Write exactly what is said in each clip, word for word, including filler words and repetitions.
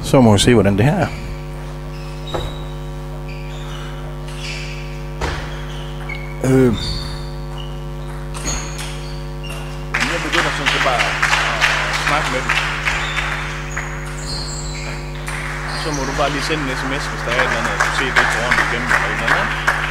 Så må vi se, hvordan det her er. Øh. Jeg begynder sådan set bare at snakke med dem. Så må du bare lige sende en sms, hvis der er et eller andet, at du ser det på ordentligt igennem eller et eller andet.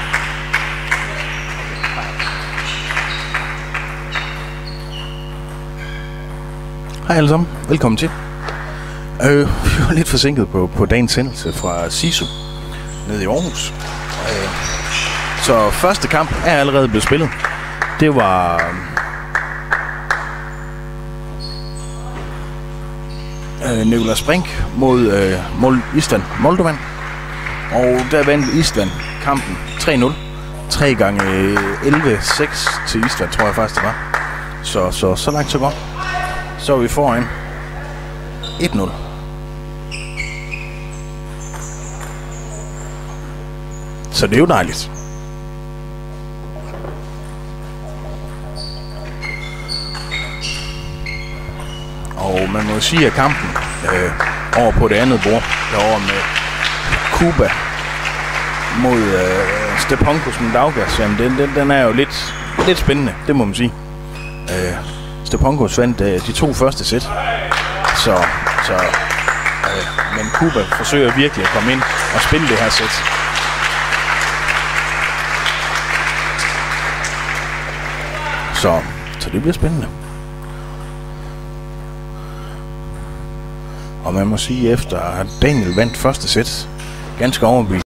Hej alle sammen, velkommen til. Øh, vi var lidt forsinket på, på dagens sendelse fra SISU nede i Aarhus. Øh, så første kamp er allerede blevet spillet. Det var øh, Nicolas Brink mod øh, Mol Istvan Moldovan. Og der vandt Istvan kampen tre nul. tre gange elleve seks til Istvan, tror jeg faktisk det var. Så, så, så langt så godt. Så er vi foran et nul. Så det er jo dejligt. Og man må sige, at kampen øh, over på det andet bord, derovre med Kuba mod øh, Stepankos Mindaugas, jamen den, den, den er jo lidt, lidt spændende, det må man sige. Øh, Stepankos vandt øh, de to første sæt, så, så øh, men Kuba forsøger virkelig at komme ind og spille det her sæt. Så, så det bliver spændende. Og man må sige, efter at Daniel vandt første sæt, ganske overbevist.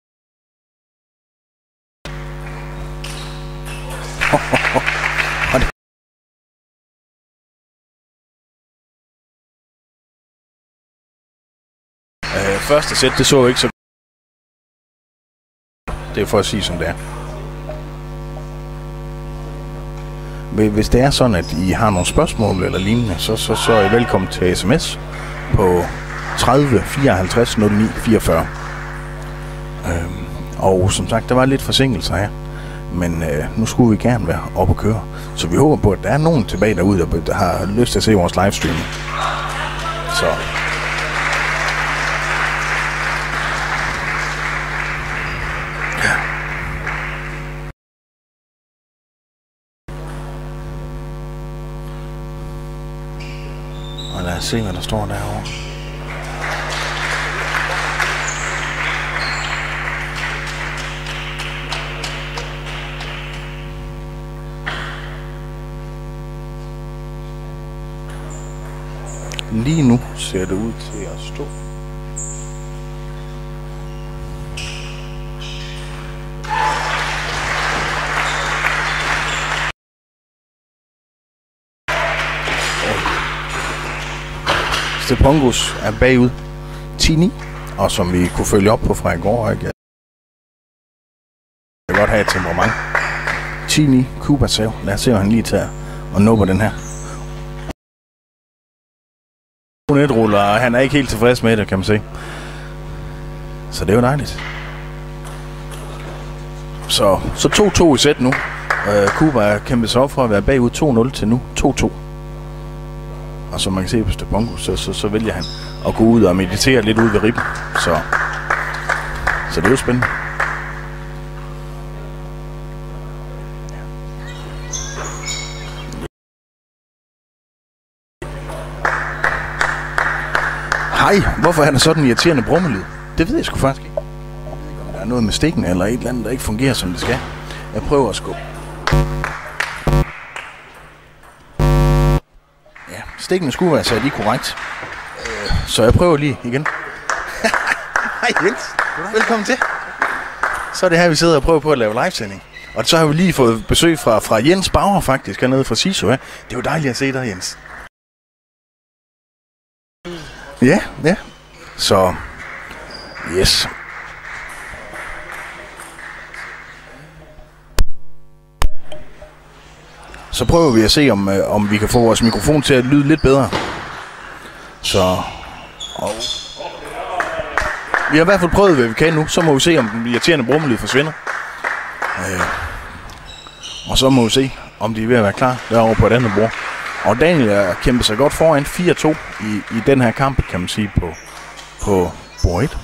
øh, første sæt, det så ikke så. Det er for at sige, som det er. Hvis det er sådan, at I har nogle spørgsmål eller lignende, så, så, så er I velkommen til sms på tredive fireoghalvtreds nul ni fireogfyrre. Øhm, og som sagt, der var lidt forsinkelser her, men øh, nu skulle vi gerne være oppe og køre. Så vi håber på, at der er nogen tilbage derude, der, der har lyst til at se vores livestream. Så. Og lad os se, hvad der står derovre. Lige nu ser det ud til at stå. Stepankos er bagud ti ni, og som vi kunne følge op på fra i går, ikke? Jeg kan godt have et temperament. ti ni, Kuba sav. Lad os se, hvad han lige tager og nubber den her. Netruller, og han er ikke helt tilfreds med det, kan man se. Så det er jo dejligt. Så, så to to i sæt nu. Uh, Kuba er kæmpet sig op for at være bagud to nul til nu to to. Og som man kan se på Stepankos, så, så, så vælger han at gå ud og meditere lidt ud ved ribben. Så, så det er jo spændende. Hej, hvorfor er der sådan en irriterende brummelyd? Det ved jeg sgu faktisk ikke. Jeg ved ikke, om der er noget med stikken eller et eller andet, der ikke fungerer, som det skal. Jeg prøver at skubbe. Ja, stikkene skulle være sat i korrekt. Så jeg prøver lige igen. Hej Jens, velkommen til. Så er det her, vi sidder og prøver på at lave livesending. Og så har vi lige fået besøg fra, fra Jens Bauer faktisk, hernede fra SISU. Ja. Det er jo dejligt at se dig, Jens. Ja, ja. Så, yes. Så prøver vi at se, om, øh, om vi kan få vores mikrofon til at lyde lidt bedre. Så, og vi har i hvert fald prøvet, hvad vi kan nu. Så må vi se, om den irriterende brummelyd forsvinder. Øh, og så må vi se, om de er ved at være klar derovre på et andet bord. Og Daniel er kæmpet sig godt foran fire to i, i den her kamp, kan man sige, på, på på bord et.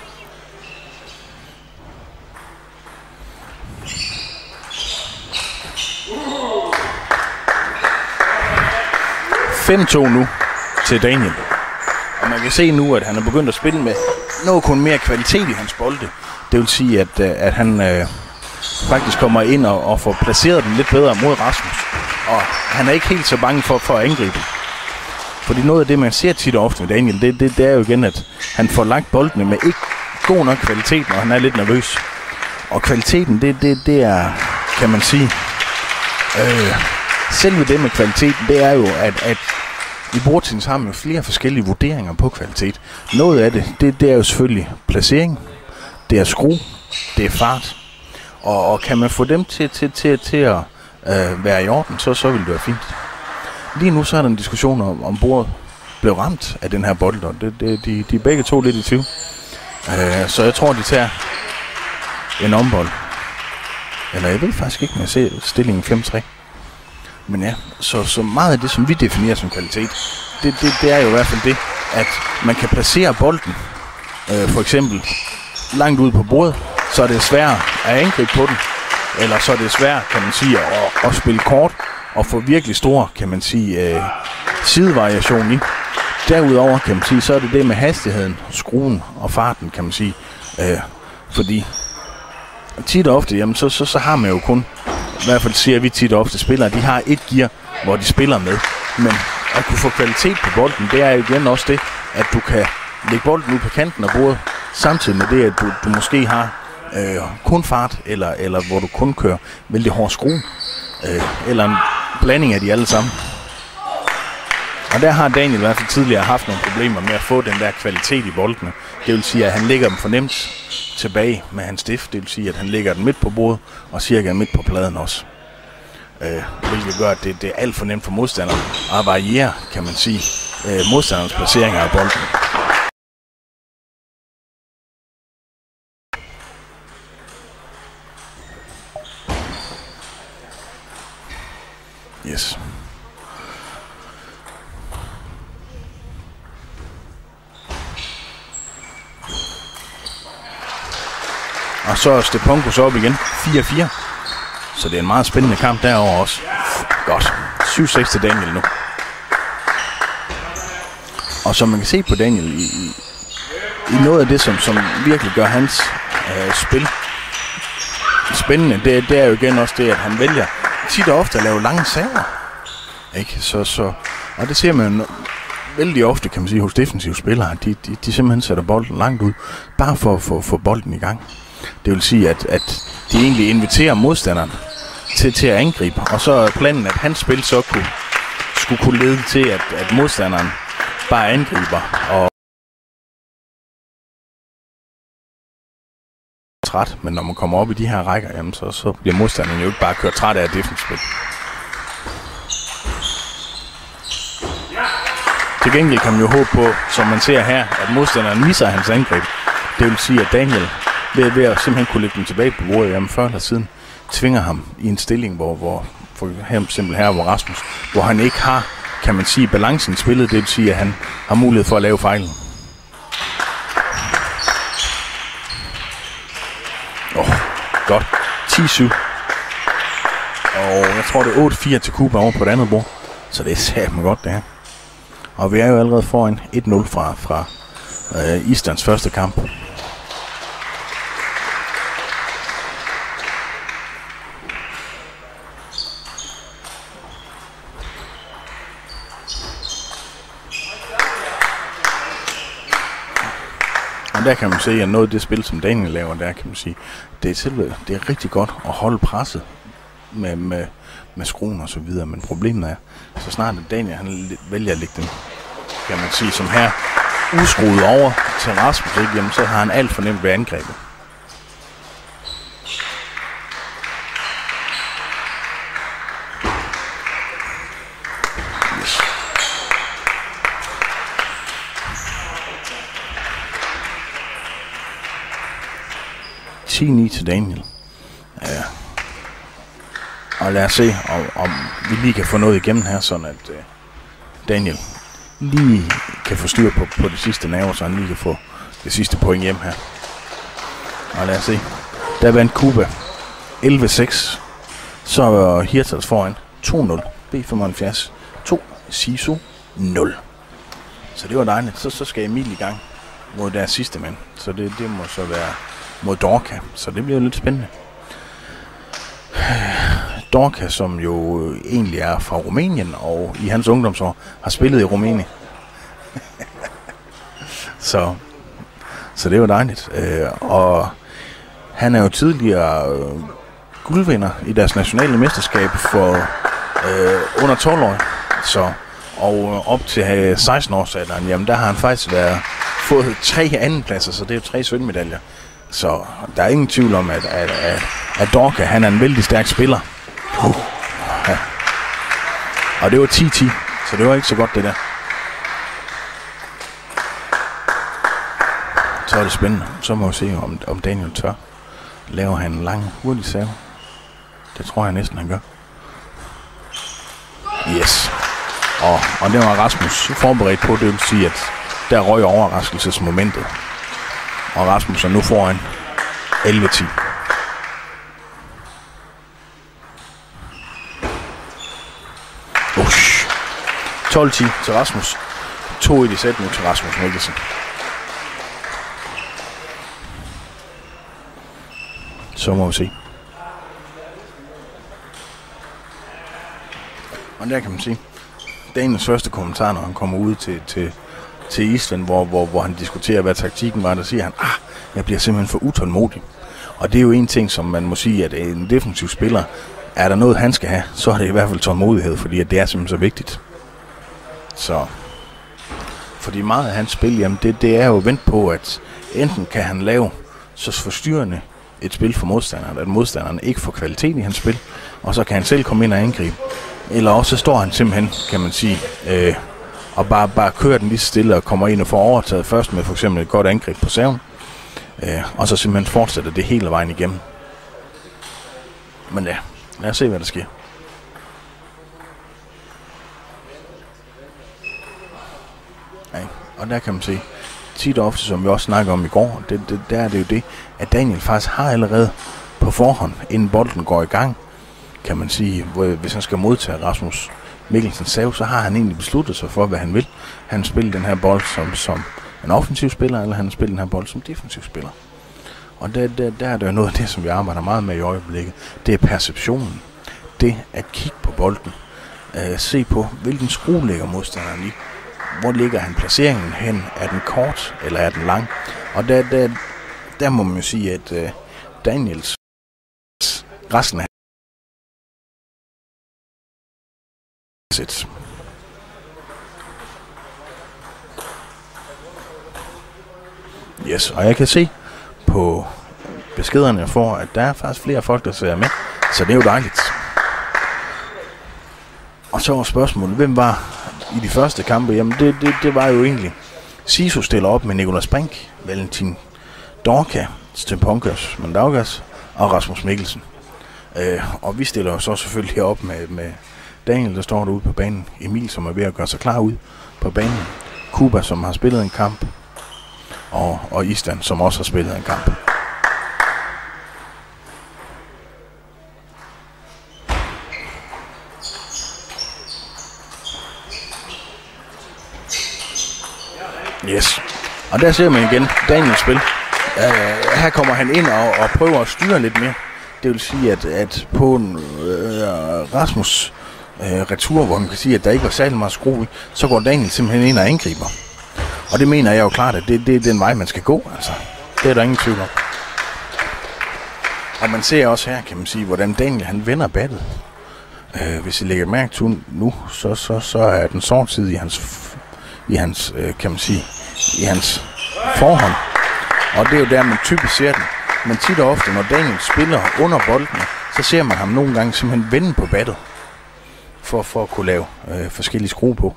fem to nu til Daniel. Og man kan se nu, at han er begyndt at spille med noget kun mere kvalitet i hans bolde. Det vil sige, at, at han øh, faktisk kommer ind og, og får placeret den lidt bedre mod Rasmus. Og han er ikke helt så bange for, for at angribe. Fordi noget af det, man ser tit og ofte med Daniel, det, det, det er jo igen, at han får lagt boldene med ikke god nok kvalitet, når han er lidt nervøs. Og kvaliteten, det, det, det er, kan man sige, øh, selve det med kvaliteten, det er jo, at, at i bordtennis har man jo flere forskellige vurderinger på kvalitet. Noget af det, det, det er jo selvfølgelig placering, det er skru, det er fart. Og, og kan man få dem til, til, til, til at øh, være i orden, så, så vil det være fint. Lige nu så er der en diskussion om, om bordet blev ramt af den her bold, og det, det, de, de er begge to lidt i tvivl. Øh, så jeg tror, de tager en ombold. Eller jeg ved faktisk ikke, når jeg ser stillingen fem tre. Men ja, så, så meget af det, som vi definerer som kvalitet, det, det, det er jo i hvert fald det, at man kan placere bolden, øh, for eksempel langt ude på bordet, så er det sværere at angribe på den, eller så er det svært, kan man sige, at, at spille kort og få virkelig stor, kan man sige, øh, sidevariation i. Derudover, kan man sige, så er det det med hastigheden, skruen og farten, kan man sige, øh, fordi tit og ofte, jamen, så, så, så har man jo kun, i hvert fald siger vi tit og ofte spillere, de har et gear, hvor de spiller med. Men at kunne få kvalitet på bolden, det er jo igen også det, at du kan lægge bolden ud på kanten af bordet, samtidig med det, at du, du måske har øh, kun fart, eller, eller hvor du kun kører vældig hård skrue, øh, eller en blanding af de alle sammen. Og der har Daniel i hvert fald tidligere haft nogle problemer med at få den der kvalitet i boldene. Det vil sige, at han lægger dem for nemt tilbage med hans stift. Det vil sige, at han lægger den midt på bordet og cirka midt på pladen også. Øh, hvilket gør, at det, det er alt for nemt for modstanderen at variere, kan man sige, øh, modstanderens placeringer af bolden. Yes. Og så er Stepankos op igen, fire fire. Så det er en meget spændende kamp derovre også. Godt, syv seks til Daniel nu. Og som man kan se på Daniel, i, i, i noget af det, som, som virkelig gør hans øh, spil spændende, det, det er jo igen også det, at han vælger tit og ofte at lave lange server. Ikke? Så, så, og det ser man vældig ofte, kan man sige, hos defensive spillere. De, de, de simpelthen sætter bolden langt ud, bare for at få bolden i gang. Det vil sige, at, at de egentlig inviterer modstanderen til, til at angribe. Og så er planen, at hans spil så kunne, skulle kunne lede til, at, at modstanderen bare angriber og træt. Men når man kommer op i de her rækker, jamen, så, så bliver modstanderen jo ikke bare kørt træt af defensivt spil. Til gengæld kan man jo håbe på, som man ser her, at modstanderen misser hans angreb. Det vil sige, at Daniel ved, ved at simpelthen kunne lægge dem tilbage på bordet, jamen før eller siden, tvinger ham i en stilling, hvor, hvor for eksempel her, hvor Rasmus, hvor han ikke har, kan man sige, balancen i spillet. Det vil sige, at han har mulighed for at lave fejlen. Åh, oh, godt. ti syv. Og jeg tror, det er otte fire til Kuba over på det andet bord. Så det er satme godt, det her. Og vi er jo allerede foran et nul fra, fra øh, Islands første kamp. Og der kan man se, at noget af det spil, som Daniel laver, der kan man sige, det er, selv, det er rigtig godt at holde presset med, med, med skruen og så videre. Men problemet er, så snart Daniel han vælger at lægge den, kan man sige, som her, udskruet over til Rasmus, ikke? Jamen, så har han alt for nemt ved angrebet. Yes. ti ni til Daniel. Ja. Og lad os se, om, om vi lige kan få noget igennem her, sådan at uh, Daniel lige kan få styr på, på det sidste nerver, så han lige kan få det sidste point hjem her. Og lad os se. Der vandt Cuba elleve seks. Så var Hirtals foran to nul. B femoghalvfjerds to. Sisu nul. Så det var dejligt. Så, så skal Emil i gang mod deres sidste mand. Så det, det må så være mod Dorka. Så det bliver lidt spændende. Dorka, som jo egentlig er fra Rumænien, og i hans ungdomsår har spillet i Rumænien. så, så det var dejligt. Øh, og han er jo tidligere øh, guldvinder i deres nationale mesterskab for øh, under tolv år. Så, og op til seksten års alderen, jamen der har han faktisk været, fået tre andenpladser, så det er jo tre sølvmedaljer. Så der er ingen tvivl om, at, at, at, at Dorka, han er en vældig stærk spiller. Uh. Ja. Og det var ti ti, så det var ikke så godt det der. Så er det spændende. Så må vi se, om, om Daniel tør. Laver han en lang, hurtig serve? Det tror jeg næsten, han gør. Yes. Og, og det var Rasmus forberedt på, det vil sige, at der røg overraskelsesmomentet. Og Rasmus er nu foran elleve ti. Ush. tolv ti til Rasmus. to et i sæt nu til Rasmus Mikkelsen. Så må vi se. Og der kan man sige, Daniels første kommentar, når han kommer ud til, til, til Island, hvor, hvor, hvor han diskuterer, hvad taktikken var, der siger han, ah, jeg bliver simpelthen for utålmodig. Og det er jo en ting, som man må sige, at en defensiv spiller, er der noget, han skal have, så er det i hvert fald tålmodighed, fordi at det er simpelthen så vigtigt. Så, fordi meget af hans spil, jamen det, det er jo vendt på, at enten kan han lave så forstyrrende et spil for modstanderen, at modstanderen ikke får kvalitet i hans spil, og så kan han selv komme ind og angribe. Eller også så står han simpelthen, kan man sige, øh, og bare, bare kører den lige stille og kommer ind og får overtaget først med for eksempel et godt angreb på serven, øh, og så simpelthen fortsætter det hele vejen igennem. Men ja, lad os se, hvad der sker. Ja, og der kan man se, tit og ofte, som vi også snakker om i går, det, det, der er det jo det, at Daniel faktisk har allerede på forhånd, inden bolden går i gang, kan man sige, hvor, hvis han skal modtage Rasmus Mikkelsens save, så har han egentlig besluttet sig for, hvad han vil. Han spiller den her bold som, som en offensiv spiller, eller han spiller den her bold som defensiv spiller. Og der, der, der er det jo noget af det, som vi arbejder meget med i øjeblikket. Det er perceptionen. Det at kigge på bolden. Uh, se på, hvilken skrue ligger modstanderen i. Hvor ligger han placeringen hen? Er den kort, eller er den lang? Og der, der, der må man jo sige, at uh, Daniels resten af yes, og jeg kan se på beskederne jeg får, at der er faktisk flere folk, der ser med, så det er jo dejligt. Og så var spørgsmålet, hvem var i de første kampe? Jamen det, det, det var jo egentlig Sisu stiller op med Nicolas Brink, Valentin Dorka, Stepankus Mandaugas og Rasmus Mikkelsen. Øh, og vi stiller jo så selvfølgelig op med, med Daniel, der står derude på banen. Emil, som er ved at gøre sig klar ud på banen. Cuba, som har spillet en kamp. Og, og Island, som også har spillet en kamp. Yes. Og der ser man igen Daniels spil. Uh, her kommer han ind og, og prøver at styre lidt mere. Det vil sige, at, at på en uh, Rasmus uh, retur, hvor man kan sige, at der ikke var særlig meget skrue i, så går Daniel simpelthen ind og angriber. Og det mener jeg jo klart, at det, det er den vej, man skal gå. Altså. Det er der ingen tvivl om. Og man ser også her, kan man sige, hvordan Daniel han vender battet. Uh, hvis I lægger mærke til nu, så, så, så er den sort side i hans, i hans uh, kan man sige, i hans forhånd. Og det er jo der, man typisk ser den. Men tit og ofte, når Daniel spiller under boldene, så ser man ham nogle gange simpelthen vende på battet. For, for at kunne lave øh, forskellige skruer på.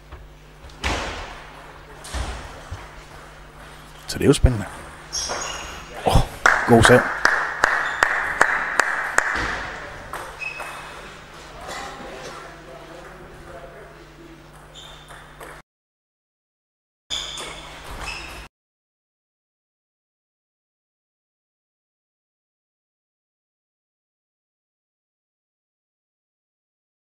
Så det er jo spændende. Åh, oh, god sag.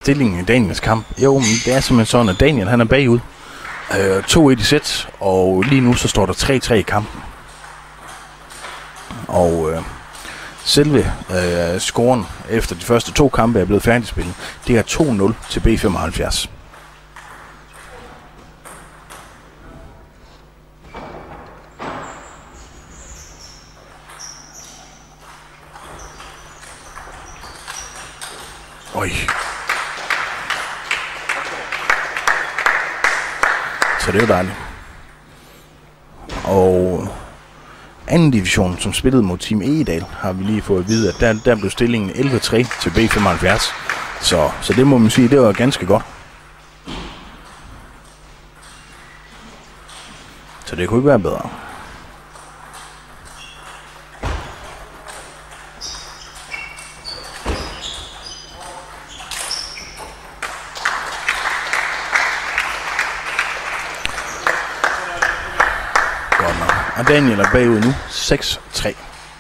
stillingen i Daniels kamp. Jo, men det er simpelthen sådan, at Daniel han er bagud. Øh, to et i sæt, og lige nu så står der tre tre i kampen. Og øh, selve øh, scoren efter de første to kampe er blevet færdigspillet. Det er to nul til B femoghalvfjerds. Oj. Så det er jo dejligt. Og anden division, som spillede mod Team Egedal, har vi lige fået at vide, at der, der blev stillingen elleve tre til B femoghalvfjerds. Så, så det må man sige, det var ganske godt. Så det kunne ikke være bedre. Og Daniel er bagud nu, seks tre.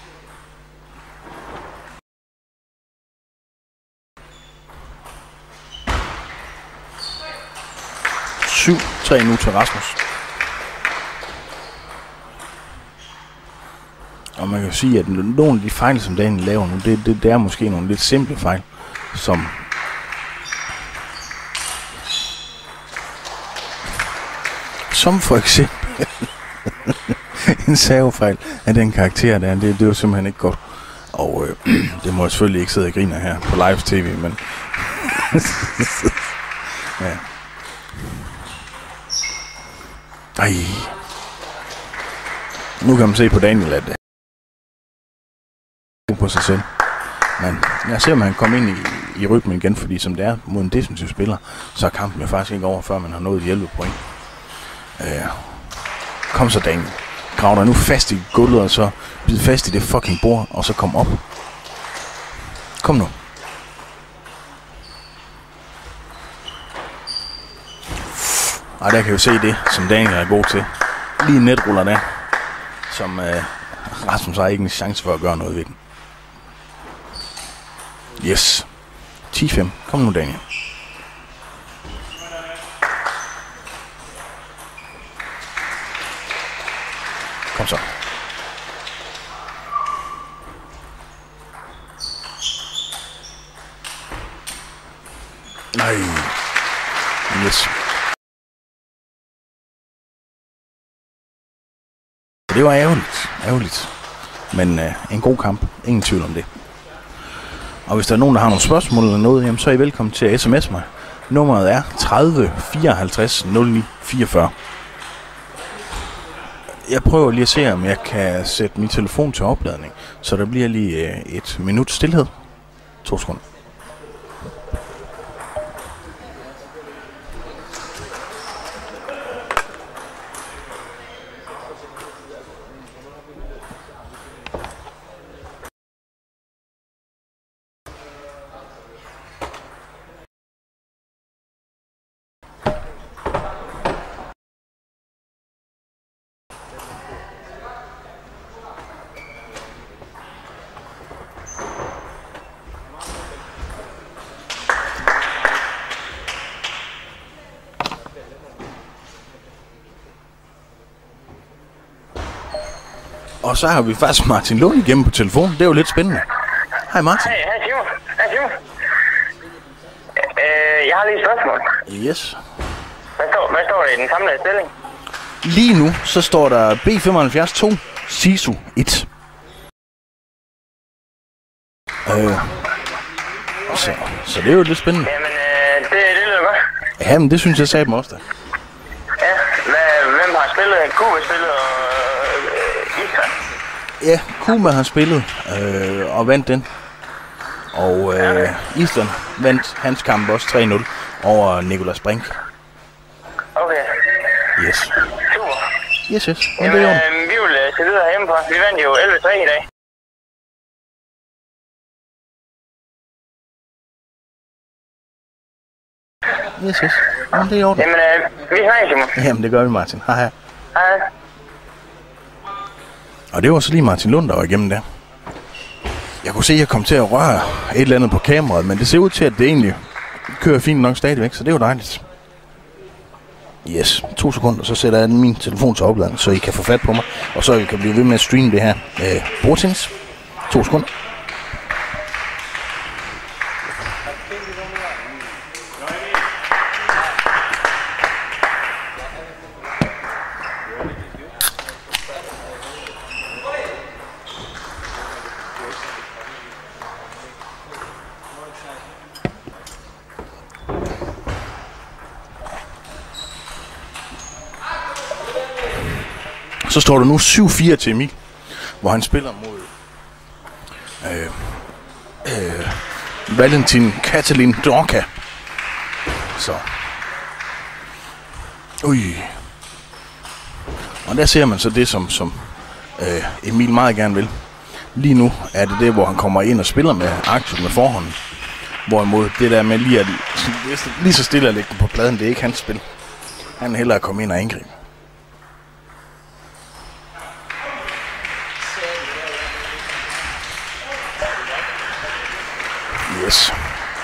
syv tre nu til Rasmus. Og man kan sige, at nogle af de fejl, som Daniel laver nu, det, det, det er måske nogle lidt simple fejl, som som for eksempel en servefejl af den karakter der, det, det er jo simpelthen ikke godt. Og øh, det må jeg selvfølgelig ikke sidde og grine her på live tv, men ja. Ej. Nu kan man se på Daniel, at det er på sig selv. Men jeg ser, om han kommer ind i, i rytmen igen, fordi som det er mod en defensiv spiller, så er kampen jo faktisk ikke over, før man har nået elleve point. Øh, kom så, Daniel. Grav dig nu fast i gulvet, og så bid fast i det fucking bord, og så kom op. Kom nu. Ej, der kan vi se det, som Daniel er god til. Lige en netruller der, som øh, Rasmus har ikke en chance for at gøre noget ved den. Yes. ti fem. Kom nu, Daniel. Kom så. Nej. Yes. Det var ærgerligt. Ærgerligt. Men øh, en god kamp. Ingen tvivl om det. Og hvis der er nogen, der har nogle spørgsmål eller noget, jamen, så er I velkommen til at sms mig. Nummeret er tredive fireoghalvtreds nul ni fireogfyrre. Jeg prøver lige at se, om jeg kan sætte min telefon til opladning, så der bliver lige øh, et minut stilhed. To sekunder. Og så har vi faktisk Martin Lund igennem på telefonen. Det er jo lidt spændende. Hej Martin. Hej, hej Simon. Hej Simon. Øh, jeg har lige et spørgsmål. Yes. Hvad står, hvad står der i den samlede stilling? Lige nu, så står der B femoghalvfjerds to, Sisu et. Øh, så, så det er jo lidt spændende. Jamen, øh, det, det lyder godt. Jamen, det synes jeg sagde dem også da. Ja, hvad, hvem har spillet? Kuba spillet og øh, Island? Ja, Kuma har spillet øh, og vandt den. Og øh, Island vandt hans kamp også tre nul over Nicolas Brink. Okay. Yes. Super. Yes, yes. Jamen, øh, vi vil uh, se videre hjemmefra. Vi vandt jo elleve tre i dag. Yes, yes. Jamen, det er i orden. Jamen, øh, vi snakker, Simon. Jamen, det gør vi, Martin. Hej, hej. Hej. Og det var så lige Martin Lund, der var igennem der. Jeg kunne se, at jeg kom til at røre et eller andet på kameraet, men det ser ud til, at det egentlig kører fint nok stadigvæk, så det er jo dejligt. Yes, to sekunder, så sætter jeg min telefon til opladning, så I kan få fat på mig, og så I kan blive ved med at streame det her øh, bordtennis. To sekunder. Så står der nu syv fire til Emil, hvor han spiller mod øh, øh, Valentin Katalin Dorka. Så. Ui. Og der ser man så det, som, som øh, Emil meget gerne vil. Lige nu er det det, hvor han kommer ind og spiller med aktivt med forhånden. Hvorimod det der med lige, at, lige så stille at lægge den på pladen, det er ikke hans spil. Han vil hellere komme ind og angribe. Yes.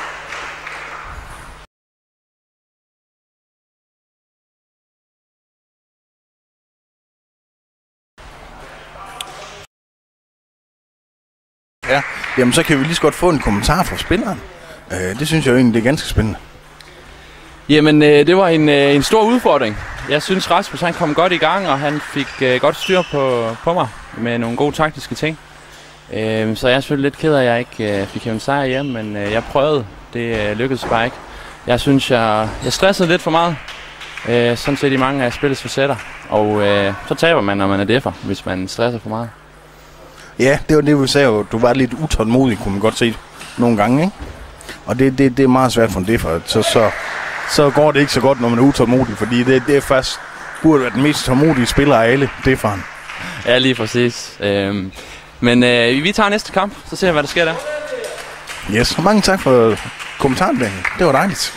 Ja, jamen så kan vi lige så godt få en kommentar fra spilleren. Uh, det synes jeg jo egentlig, det er ganske spændende. Jamen, øh, det var en, øh, en stor udfordring. Jeg synes, Rasmus han kom godt i gang, og han fik øh, godt styr på, på mig med nogle gode taktiske ting. Øh, så jeg er selvfølgelig lidt ked af, at jeg ikke øh, fik en sejr hjem, men øh, jeg prøvede. Det øh, lykkedes bare ikke. Jeg synes, jeg, jeg stressede lidt for meget. Øh, sådan set i mange af spillets facetter. Og øh, så taber man, når man er deffer, hvis man stresser for meget. Ja, det var det, vi sagde. Du var lidt utålmodig, kunne man godt se nogle gange, ikke? Og det, det, det er meget svært for en deffer. Så, så, så går det ikke så godt, når man er utålmodig, fordi det, det er faktisk burde være den mest tålmodige spiller af alle defferen. Ja, lige præcis. Øh, men øh, vi tager næste kamp, så ser vi, hvad der sker der. Yes, og mange tak for kommentaren, Daniel. Det var dejligt.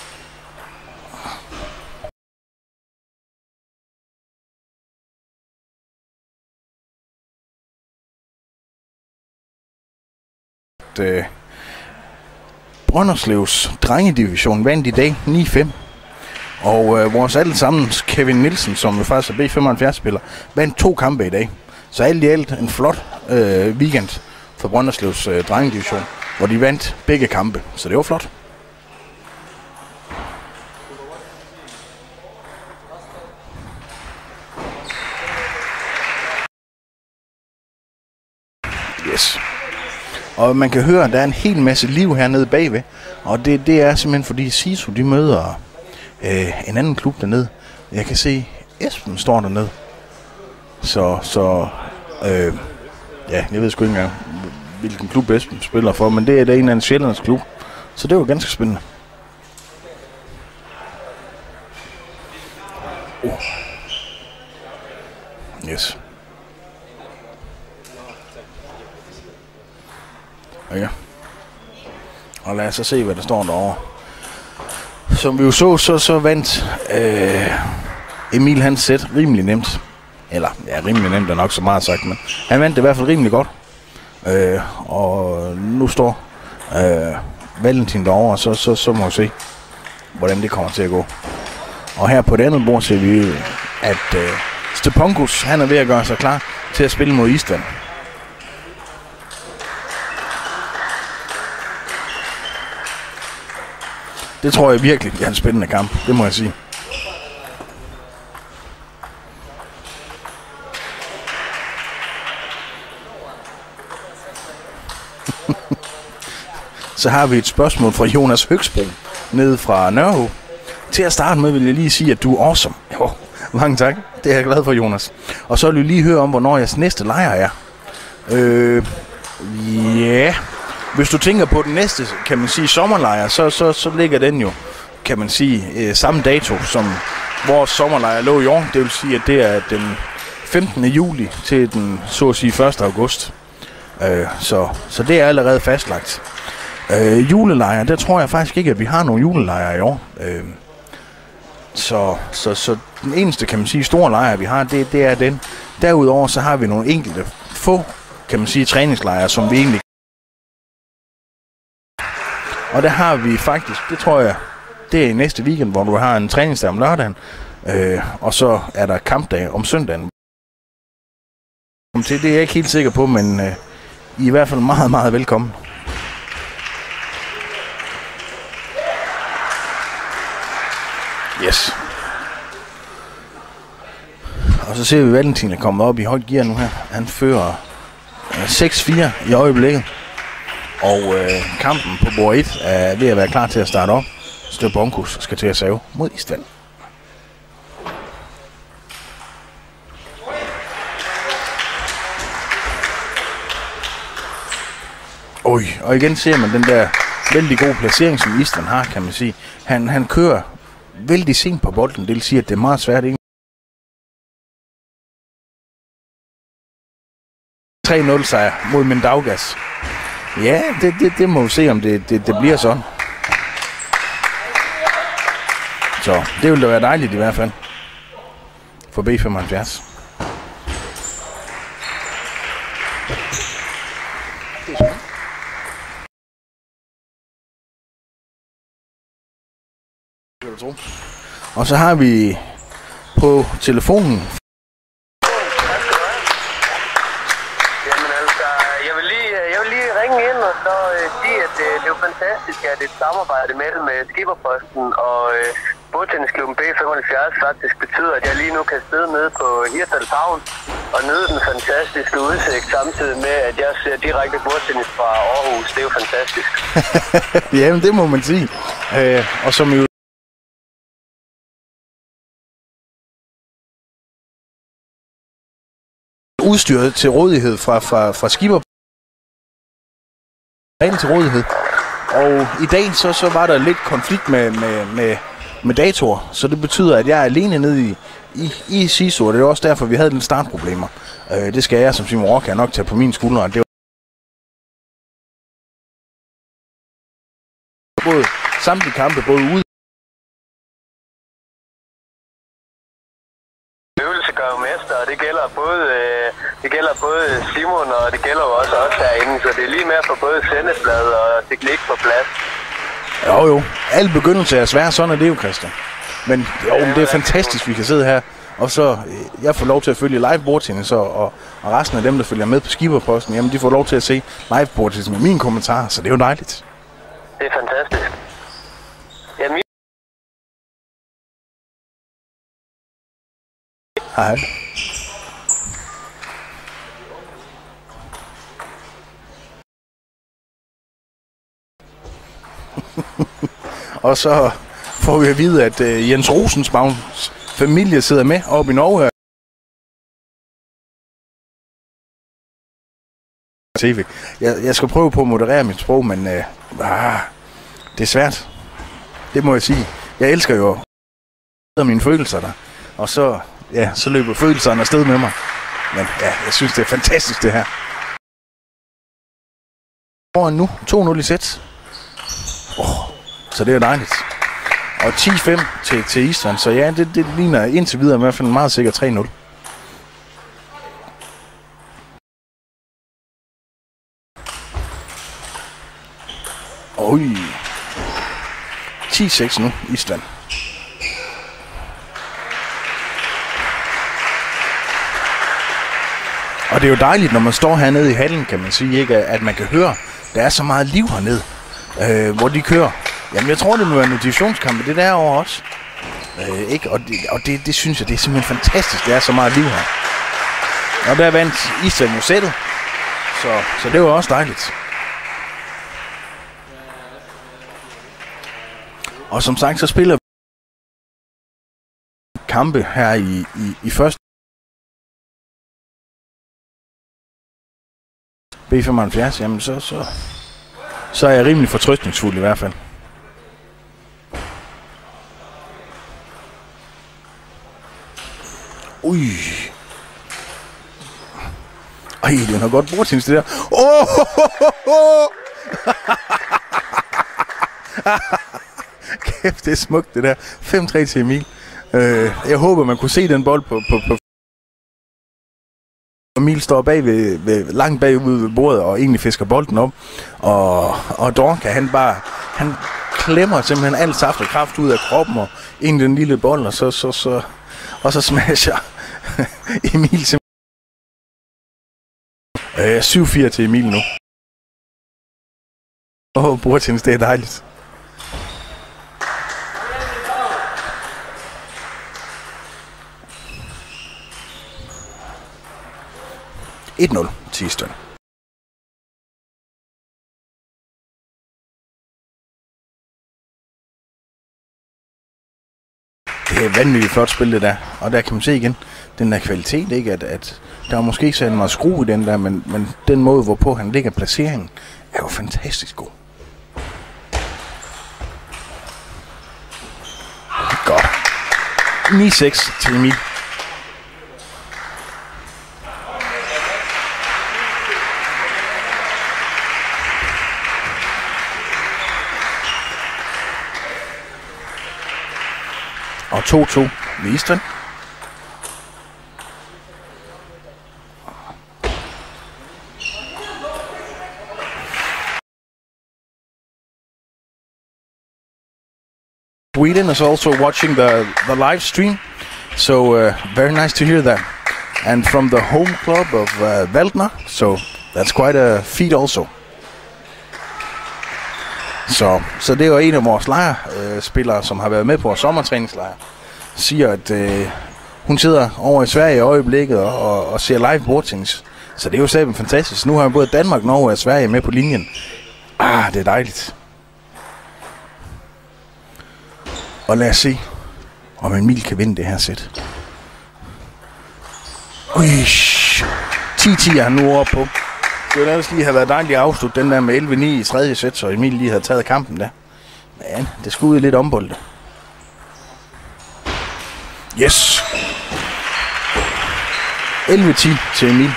Uh, Brønderslevs drengedivision vandt i dag ni fem. Og uh, vores allesammens Kevin Nielsen, som jo faktisk er B femoghalvfjerds-spiller, vandt to kampe i dag. Så alt i alt en flot uh, weekend for Brønderslevs uh, drengedivision, hvor de vandt begge kampe. Så det var flot. Yes. Og man kan høre, at der er en hel masse liv hernede bagved. Og det, det er simpelthen fordi Sisu, de møder øh, en anden klub dernede. Jeg kan se, Esben står dernede. Så, så øh, ja, jeg ved sgu ikke engang, hvilken klub Esben spiller for. Men det er da en af en sjællandsk klub. Så det var ganske spændende. Uh. Yes. Ja. Og lad os så se, hvad der står derovre. Som vi jo så, så, så vandt øh, Emil hans sæt rimelig nemt. Eller, ja, rimelig nemt er nok så meget sagt, men han vandt det i hvert fald rimelig godt. Øh, og nu står øh, Valentin derovre, så, så, så må vi se, hvordan det kommer til at gå. Og her på det andet bord ser vi, at øh, Stepankus, han er ved at gøre sig klar til at spille mod Istvand. Det tror jeg virkelig er en spændende kamp, det må jeg sige. Så har vi et spørgsmål fra Jonas Høgsbro, nede fra Nørrebro. Til at starte med vil jeg lige sige, at du er awesome. Jo, mange tak. Det er jeg glad for, Jonas. Og så vil jeg lige høre om, hvornår jeres næste lejr er. Øh, ja... Yeah. Hvis du tænker på den næste, kan man sige, sommerlejr, så, så, så ligger den jo, kan man sige, øh, samme dato, som vores sommerlejr lå i år. Det vil sige, at det er den femtende juli til den, så at sige, første august. Øh, så, så det er allerede fastlagt. Øh, julelejr, der tror jeg faktisk ikke, at vi har nogen julelejr i år. Øh, så, så, så den eneste, kan man sige, store lejr, vi har, det, det er den. Derudover så har vi nogle enkelte få, kan man sige, træningslejre, som vi egentlig Og der har vi faktisk, det tror jeg, det er i næste weekend, hvor du har en træningsdag om lørdagen. Øh, og så er der kampdag om søndagen. Til det er jeg ikke helt sikker på, men øh, I er i hvert fald meget, meget velkommen. Yes. Og så ser vi, at Valentin er kommet op i højt gear nu her. Han fører øh, seks fire i øjeblikket. Og øh, kampen på bord et er ved at være klar til at starte op. Stepankus skal til at save mod Istvand. Oj, og igen ser man den der vældig gode placering, som Istvand har, kan man sige. Han, han kører vældig sent på bolden, det vil sige, at det er meget svært, ikke? tre nul sejr mod Mindaugas. Ja, det, det, det må vi se, om det, det, det bliver sådan. Så det ville da være dejligt i hvert fald. For B femoghalvfjerds. Og så har vi på telefonen. Jamen altså, jeg vil lige, jeg vil lige ringe ind og så øh, sige, at øh, det er jo fantastisk, at et samarbejde mellem med Skipperposten og øh, bordtennisklubben B femoghalvfjerds faktisk betyder, at jeg lige nu kan sidde nede på Hirtshals Havn og nyde den fantastiske udsigt, samtidig med, at jeg ser direkte bordtennis fra Aarhus. Det er jo fantastisk. Jamen, det må man sige. Øh, og som jo udstyret til rådighed fra, fra, fra Skipper til rådighed. Og i dag så, så var der lidt konflikt med, med, med, med datorer, så det betyder, at jeg er alene nede i, i, i S I S O, og det er også derfor, vi havde lidt startproblemer. Øh, det skal jeg som Simon Rock nok tage på mine skuldre. Det var både samtlige kampe, både ude. Øvelse gør jo mester, og det gælder både, øh, det gælder både Simon, og det gælder jo også os herinde, så det er lige mere for både sendeblad og teknik på plads. Jo jo, alle begyndelser er svære, sådan er det jo, Christian. Men jo, det er fantastisk, vi kan sidde her, og så øh, jeg får lov til at følge live bordtennis, og, og, og resten af dem, der følger med på Skipperposten, jamen de får lov til at se live bordtennis med mine kommentarer, så det er jo dejligt. Det er fantastisk. Jamen, hej. Og så får vi at vide, at uh, Jens Rosensbavns familie sidder med oppe i Norge. T V. Jeg, jeg skal prøve på at moderere mit sprog, men uh, ah, det er svært. Det må jeg sige. Jeg elsker jo mine følelser der. Og så, ja, så løber følelserne afsted med mig. Men ja, jeg synes, det er fantastisk, det her. Og nu to nul i sæt. Oh, så det er dejligt. Og ti fem til, til Island, så ja, det, det ligner indtil videre i hvert fald meget sikkert tre nul. Oj. ti seks nu, Island. Og det er jo dejligt, når man står hernede i hallen, kan man sige, ikke, at man kan høre, der er så meget liv hernede, øh, hvor de kører. Jamen, jeg tror, det må være notifikationskampe, det der over også. Øh, ikke? Og, det, og det, det synes jeg, det er simpelthen fantastisk, der er så meget liv her. Og der vandt Island jo sættet, så, så det var også dejligt. Og som sagt, så spiller vi kampe her i, i, i første B femoghalvfjerds, jamen så, så, så er jeg rimelig fortrøstningsfuld i hvert fald. Ui. Ej, det er noget godt bordtennis, det der. Åh! Oh! Kæft, det er smukt, det der. fem tre til Emil. Øh, jeg håber, man kunne se den bold på... på, på Emil står bag ved, ved, langt bagude ved bordet og egentlig fisker bolden op. Og, og Dorka, han bare han klemmer simpelthen alt saft og kraft ud af kroppen og ind i den lille bold, og så, så, så, og så smasher Emil simpelthen. Øh, syv fire til Emil nu. Åh, oh, Bortins, det er dejligt. et nul til Eastern. Det er vanvittigt flot spil, det der. Og der kan man se igen, den der kvalitet, ikke? At, at der er måske ikke så meget skru i den der, men, men den måde, hvorpå han ligger placeringen, er jo fantastisk god. Godt. ni seks til Emil. Og to to ved Eastern. Sweden is also watching the, the live stream, so uh, very nice to hear that. And from the home club of uh, Valdner, so that's quite a feat also. Så, så det er jo en af vores lejrspillere, som har været med på vores sommertræningslejr, siger, at øh, hun sidder over i Sverige i øjeblikket og, og, og ser live bordtennis. Så det er jo simpelthen fantastisk. Nu har både Danmark, Norge og Sverige med på linjen. Ah, det er dejligt. Og lad os se, om Emil kan vinde det her sæt. Ui, ti ti er han nu oppe på. Det ville ellers lige have været dejligt at afslutte den der med elleve ni i tredje sæt, så Emil lige havde taget kampen der. Men det skulle ud lidt ombolde. Yes! elleve ti til Emil.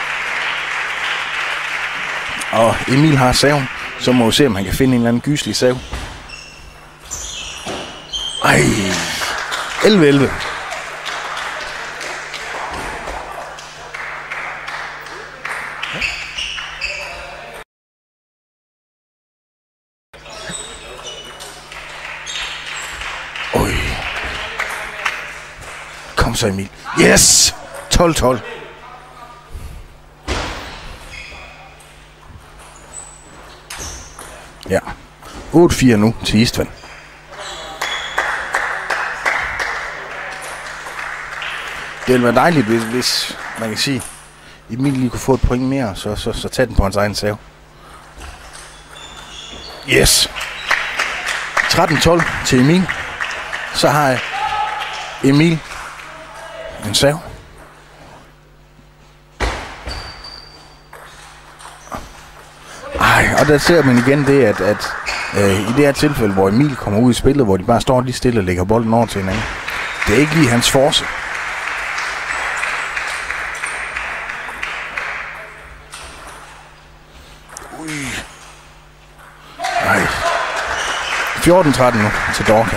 Og Emil har saven, så må vi se, om han kan finde en eller anden gyselig sav. Ej! elleve elleve. Oj. Kom så, Emil. Yes! tolv tolv. Ja. otte fire nu til Istvan. Det ville være dejligt, hvis, hvis man kan sige, Emil lige kunne få et point mere, så, så, så tag den på hans egen save. Yes! tretten tolv til Emil. Så har jeg Emil en save. Ej, og der ser man igen det, at, at øh, i det her tilfælde, hvor Emil kommer ud i spillet, hvor de bare står lige stille og lægger bolden over til hinanden, det er ikke lige hans force. Ui. Ej. fjorten tretten nu til Dorka.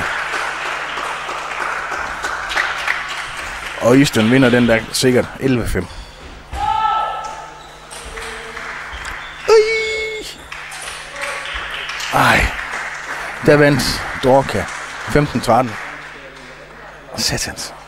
Og Eastern vinder den der sikkert elleve fem. Ej, der vandt Dorka femten tretten. Satans.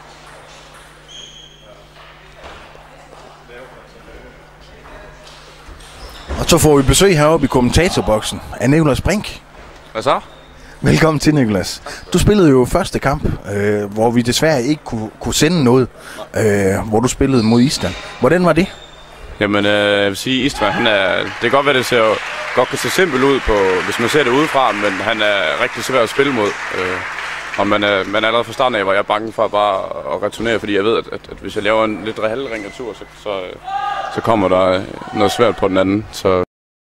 Og så får vi besøg heroppe i kommentatorboksen af Nicolas Brink. Hvad så? Velkommen til, Nicolas. Du spillede jo første kamp, øh, hvor vi desværre ikke kunne, kunne sende noget, øh, hvor du spillede mod Eastern. Hvordan var det? Jamen, øh, jeg vil sige, Istvan, han er, det kan godt være, det ser, godt kan se simpelt ud, på, hvis man ser det udefra, men han er rigtig svær at spille mod. Øh, og man er, man er allerede fra starten af, hvor jeg er bange for bare at returnere, fordi jeg ved, at, at, at hvis jeg laver en lidt halvringertur, så, så, så kommer der noget svært på den anden. Så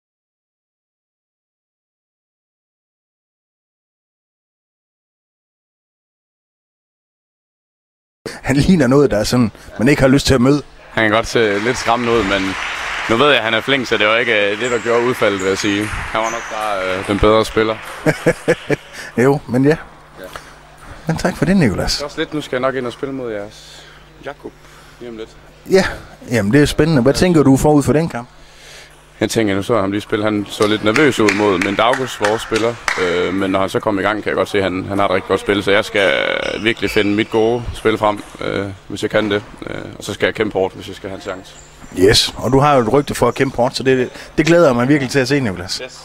Han ligner noget, der er sådan, man ikke har lyst til at møde. Han kan godt se lidt skræmmende ud, men nu ved jeg, at han er flink, så det var ikke det, der gjorde udfaldet, vil jeg sige. Han var nok bare øh, den bedre spiller. Jo, men ja. ja. Men tak for det, Nicolas. Det er også lidt, nu skal jeg nok ind og spille mod jeres Jakob lige om lidt. Ja, jamen det er spændende. Hvad tænker du forud for den kamp? Jeg tænker, nu så ham lige spille. Han så lidt nervøs ud mod Mindaugas, vores spiller. Øh, men når han så kommer i gang, kan jeg godt se, at han, han har et rigtig godt spil. Så jeg skal virkelig finde mit gode spil frem, øh, hvis jeg kan det. Øh, og så skal jeg kæmpe hårdt, hvis jeg skal have en chance. Yes, og du har jo et rygte for at kæmpe hårdt, så det, det glæder jeg mig virkelig til at se, Nicolas. Yes.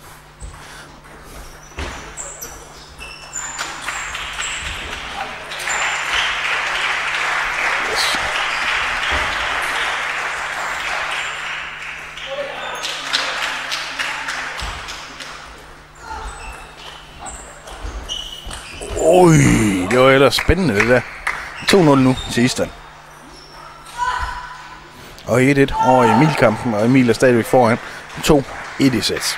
Oj, det var ellers spændende det der. to nul nu til Island. Og et et over Emil-kampen, og Emil er stadigvæk foran. to et i sæt.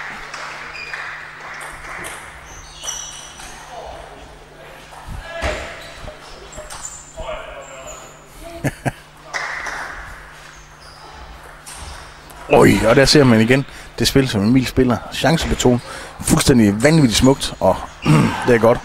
Oj, og der ser man igen det spil, som Emil spiller. Chancebeton. Fuldstændig vanvittigt smukt, og det er godt.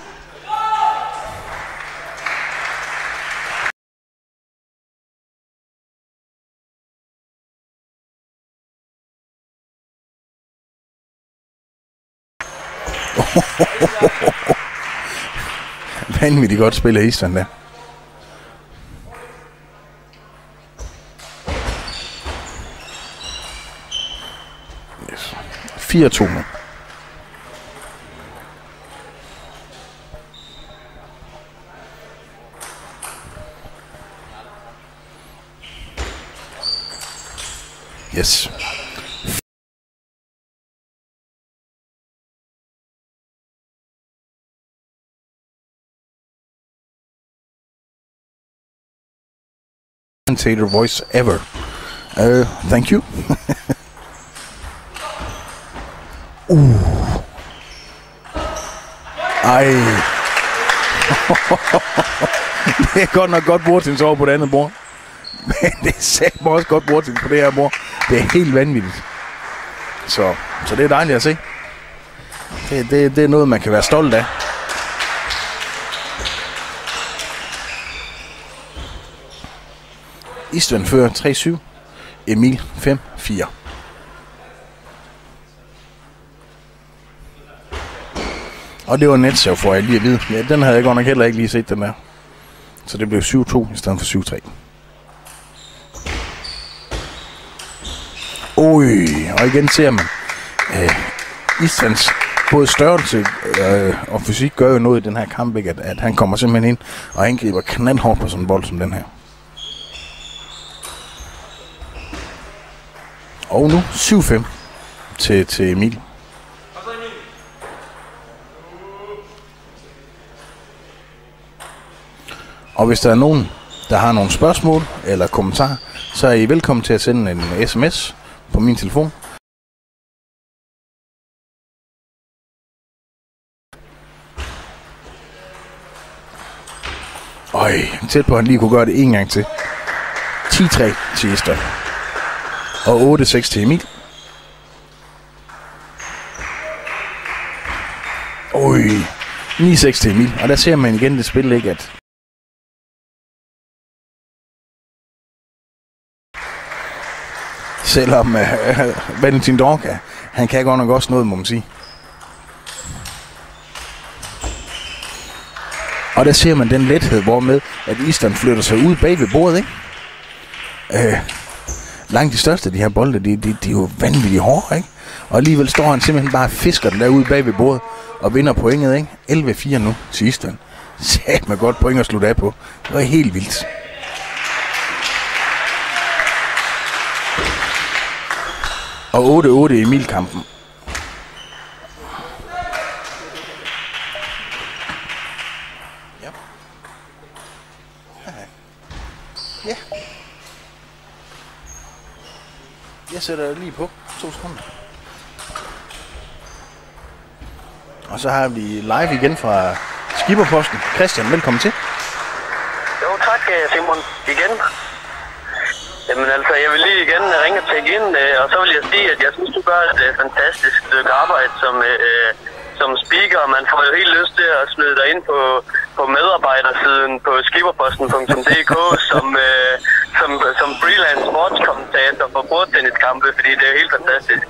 Vanvittigt godt spil af Island der. Yes. fire to nu. Yes. Commentator voice ever. Uh, thank you. uh. Ej. Det er godt nok godt bordtins over på det andet bord. Men det er satme også godt bordtins på det her bord. Det er helt vanvittigt. Så, så det er dejligt at se. Det, det, det er noget, man kan være stolt af. Island fører tre syv. Emil fem fire. Og det var netserv, for jeg lige at vide. Ja, den havde jeg godt nok heller ikke lige set, den der. Så det blev syv to i stedet for syv tre. Oj, og igen ser man. Øh, Islands både størrelse øh, og fysik gør jo noget i den her kamp, ikke? At, at han kommer simpelthen ind og angriber knaldhårdt på sådan en bold som den her. Og nu syv fem til, til Emil. Og hvis der er nogen, der har nogle spørgsmål eller kommentarer, så er I velkommen til at sende en sms på min telefon. Øj, tæt på at han lige kunne gøre det en gang til. ti tre til Island. Og otte seks til Emil. Oj, ni seks til Emil. Og der ser man igen det spil, ikke, at selvom uh, Valentin Dorka, han kan godt nok også noget, må man sige. Og der ser man den lethed, hvormed at Island flytter sig ud bag ved bordet, ikke? Uh, langt de største af de her bolde, de, de, de er jo vanvittigt hårde, ikke? Og alligevel står han simpelthen bare og fisker den derude bag ved bordet og vinder pointet, ikke? elleve fire nu til Island. Sat med godt point at slutte af på. Det var helt vildt. Og otte otte i Emil-kampen. Ja. Ja. Jeg sætter det lige på. To sekunder. Og så har vi live igen fra Skipperposten. Christian, velkommen til. Jo, tak Simon. Igen. Jamen altså, jeg vil lige igen ringe til igen, og så vil jeg sige, at jeg synes, du gør et fantastisk stykke arbejde som, øh, som speaker. Man får jo helt lyst til at smide dig ind på, på medarbejdersiden på skipperposten punktum d k som, øh, som, som freelance sportskommentator for bordtenniskampe, fordi det er helt fantastisk.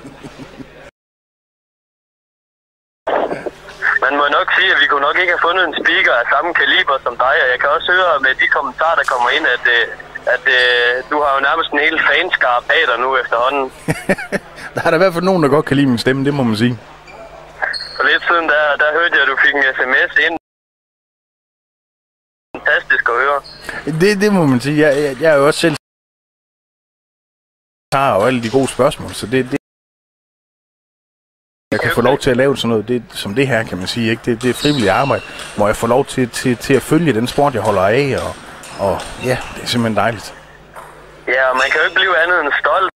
Man må nok sige, at vi kunne nok ikke have fundet en speaker af samme kaliber som dig, og jeg kan også høre med de kommentarer, der kommer ind, at, at, at du har jo nærmest en hel fanskare bag dig nu efterhånden. Der er der i hvert fald nogen, der godt kan lide min stemme, det må man sige. For lidt siden, der, der hørte jeg, at du fik en sms ind. Fantastisk at høre. Det, det må man sige. Jeg, jeg, jeg er jo også selv og alle de gode spørgsmål, så det, det jeg kan få lov til at lave sådan noget, det, som det her, kan man sige, ikke? Det, det er frivilligt arbejde, hvor jeg får lov til, til, til at følge den sport, jeg holder af, og, og ja, det er simpelthen dejligt. Ja, og man kan jo ikke blive andet end stolt.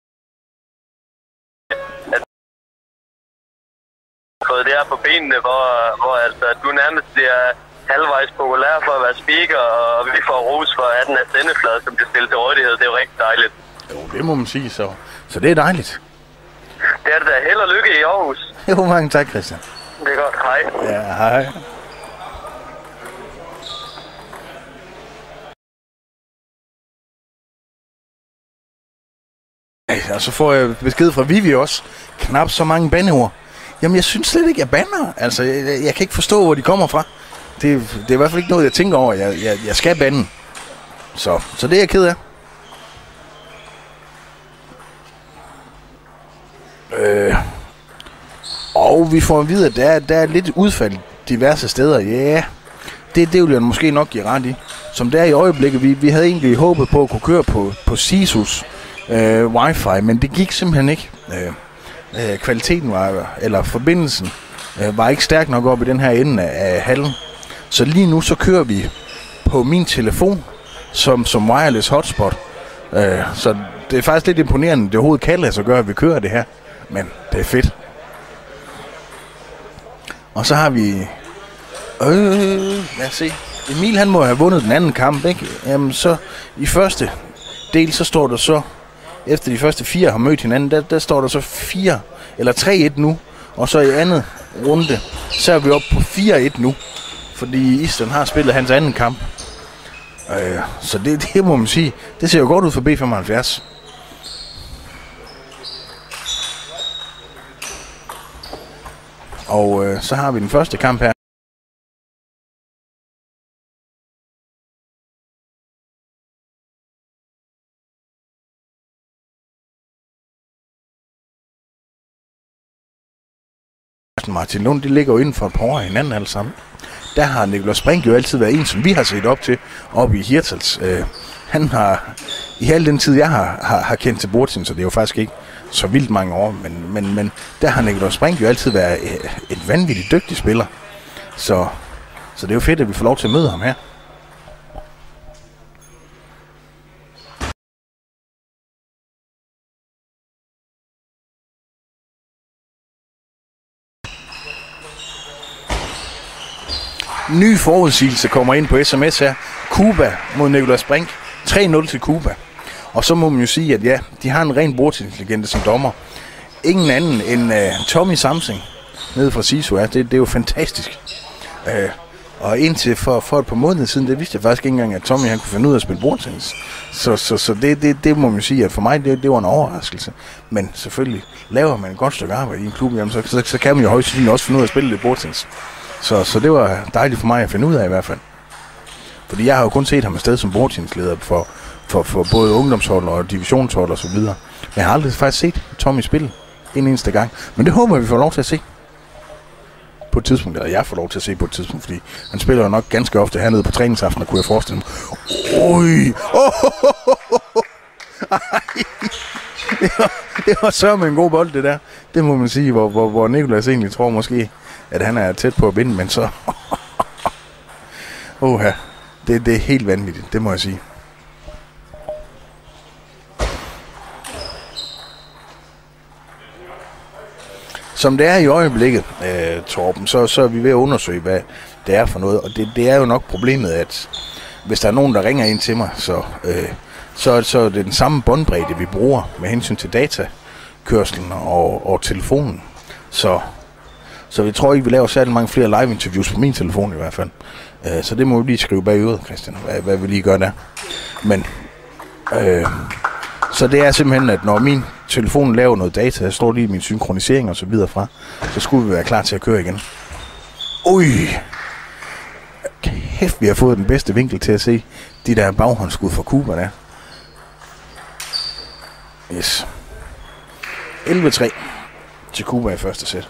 At det her på benene, hvor, hvor altså, du nærmest bliver halvvejs populær for at være speaker, og vi får ros for at den her sendeflade, som bliver stillet til rådighed. Det er jo rigtig dejligt. Jo, det må man sige, så, så det er dejligt. Det er det da. Held og lykke i Aarhus. Jo, mange tak, Christian. Det er godt. Hej. Ja, hej. Ja, og så får jeg besked fra Vivi også. Knap så mange bandeord. Jamen, jeg synes slet ikke, jeg bander. Altså, jeg, jeg kan ikke forstå, hvor de kommer fra. Det, det er i hvert fald ikke noget, jeg tænker over. Jeg, jeg, jeg skal bande. Så, så det er jeg ked af. Øh, og vi får at vide, at der er, der er lidt udfald diverse steder. Ja, yeah. det, det vil jeg måske nok give ret i. Som det er i øjeblikket, vi, vi havde egentlig håbet på at kunne køre på, på Sisus øh, wifi, men det gik simpelthen ikke. Øh, øh, kvaliteten var, eller forbindelsen øh, var ikke stærk nok op i den her ende af, af hallen. Så lige nu så kører vi på min telefon som, som wireless hotspot. Øh, så det er faktisk lidt imponerende, det overhovedet kan lade sig gøre, at vi kører det her. Men det er fedt. Og så har vi... Øh, lad os se. Emil, han må have vundet den anden kamp, ikke? Jamen, så i første del, så står der så... Efter de første fire har mødt hinanden, der, der står der så fire eller tre et nu. Og så i andet runde, så er vi oppe på fire et nu. Fordi Eastern har spillet hans anden kamp. Øh, så det, det må man sige. Det ser jo godt ud for B femoghalvfjerds. Og øh, så har vi den første kamp her. Martin Lund, de ligger jo inden for et par år af hinanden alle sammen. Der har Nikolaj Sprink jo altid været en, som vi har set op til, oppe i Hirtals. Øh, han har, i al den tid, jeg har, har, har kendt til bordtennis, så det er jo faktisk ikke så vildt mange år, men, men, men der har Nikolaj Sprink jo altid været et vanvittigt dygtig spiller. Så, så det er jo fedt, at vi får lov til at møde ham her. Ny forudsigelse kommer ind på sms her. Cuba mod Nikolaj Sprink. tre nul til Cuba. Og så må man jo sige, at ja, de har en ren bordtennislegende som dommer. Ingen anden end uh, Tommy Samsing nede fra Sisu. Ja, det, det er jo fantastisk. Uh, og indtil for, for et par måneder siden, det vidste jeg faktisk ikke engang, at Tommy han kunne finde ud af at spille bordtennis. Så, så, så det, det, det må man sige, at for mig det, det var en overraskelse. Men selvfølgelig, laver man et godt stykke arbejde i en klub, jamen, så, så, så kan man jo højst sandsynligt også finde ud af at spille lidt bordtennis. Så, så det var dejligt for mig at finde ud af i hvert fald. Fordi jeg har jo kun set ham afsted som bordtennisleder for, for, for både ungdomshold og divisionshold og så videre. Men jeg har aldrig faktisk set Tommy spille en eneste gang. Men det håber vi får lov til at se på et tidspunkt. Eller jeg får lov til at se på et tidspunkt, fordi han spiller jo nok ganske ofte hernede på træningsaften, kunne jeg forestille mig. Oj! Oh, oh, oh, oh. Det var, det var sørme en god bold, det der. Det må man sige, hvor, hvor, hvor Nikolaj egentlig tror måske, at han er tæt på at vinde, men så... Oha, det, det er helt vanvittigt, det må jeg sige. Som det er i øjeblikket, øh, Torben, så, så er vi ved at undersøge, hvad det er for noget. Og det, det er jo nok problemet, at hvis der er nogen, der ringer ind til mig, så, øh, så, så er det den samme båndbredde, vi bruger med hensyn til datakørslen og, og telefonen. Så... Så vi tror ikke, vi laver særlig mange flere live-interviews på min telefon i hvert fald. Så det må vi lige skrive bagud, Christian, hvad, hvad vi lige gør der. Men Øh, så det er simpelthen, at når min telefon laver noget data, jeg står lige i min synkronisering og så videre fra, så skulle vi være klar til at køre igen. Ui! Kæft, vi har fået den bedste vinkel til at se de der baghåndsskud fra Cuba der. Yes. elleve tre til Cuba i første sæt.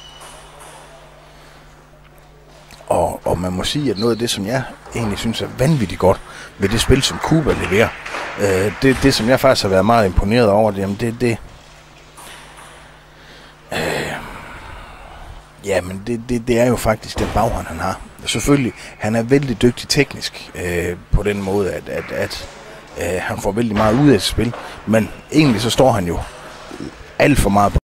Og, og man må sige, at noget af det, som jeg egentlig synes er vanvittigt godt ved det spil, som Cuba leverer, øh, det, det som jeg faktisk har været meget imponeret over, det, jamen det, det øh, jamen det, det, det er jo faktisk den baghånd, han har. Selvfølgelig, han er vældig dygtig teknisk øh, på den måde, at, at, at øh, han får vældig meget ud af et spil, men egentlig så står han jo alt for meget på.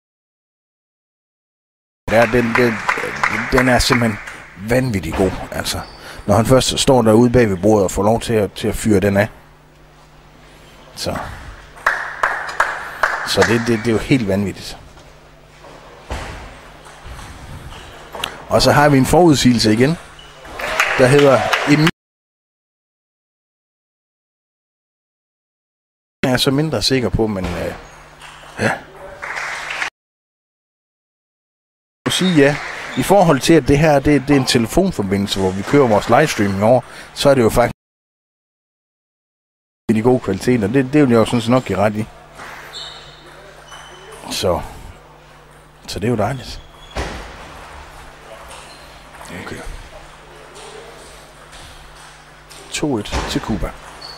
Ja, den, den, den er simpelthen vanvittigt god, altså. Når han først står derude bag ved bordet og får lov til at, til at fyre den af. Så. Så det, det, det er jo helt vanvittigt. Og så har vi en forudsigelse igen, der hedder Emil. Jeg er så mindre sikker på, men øh, ja. Jeg sige ja. I forhold til, at det her det, det er en telefonforbindelse, hvor vi kører vores livestreaming over, så er det jo faktisk i god kvalitet, og det, det vil jeg jo sådan set nok give ret i. Så, så det er jo dejligt. Okay. to et til Cuba.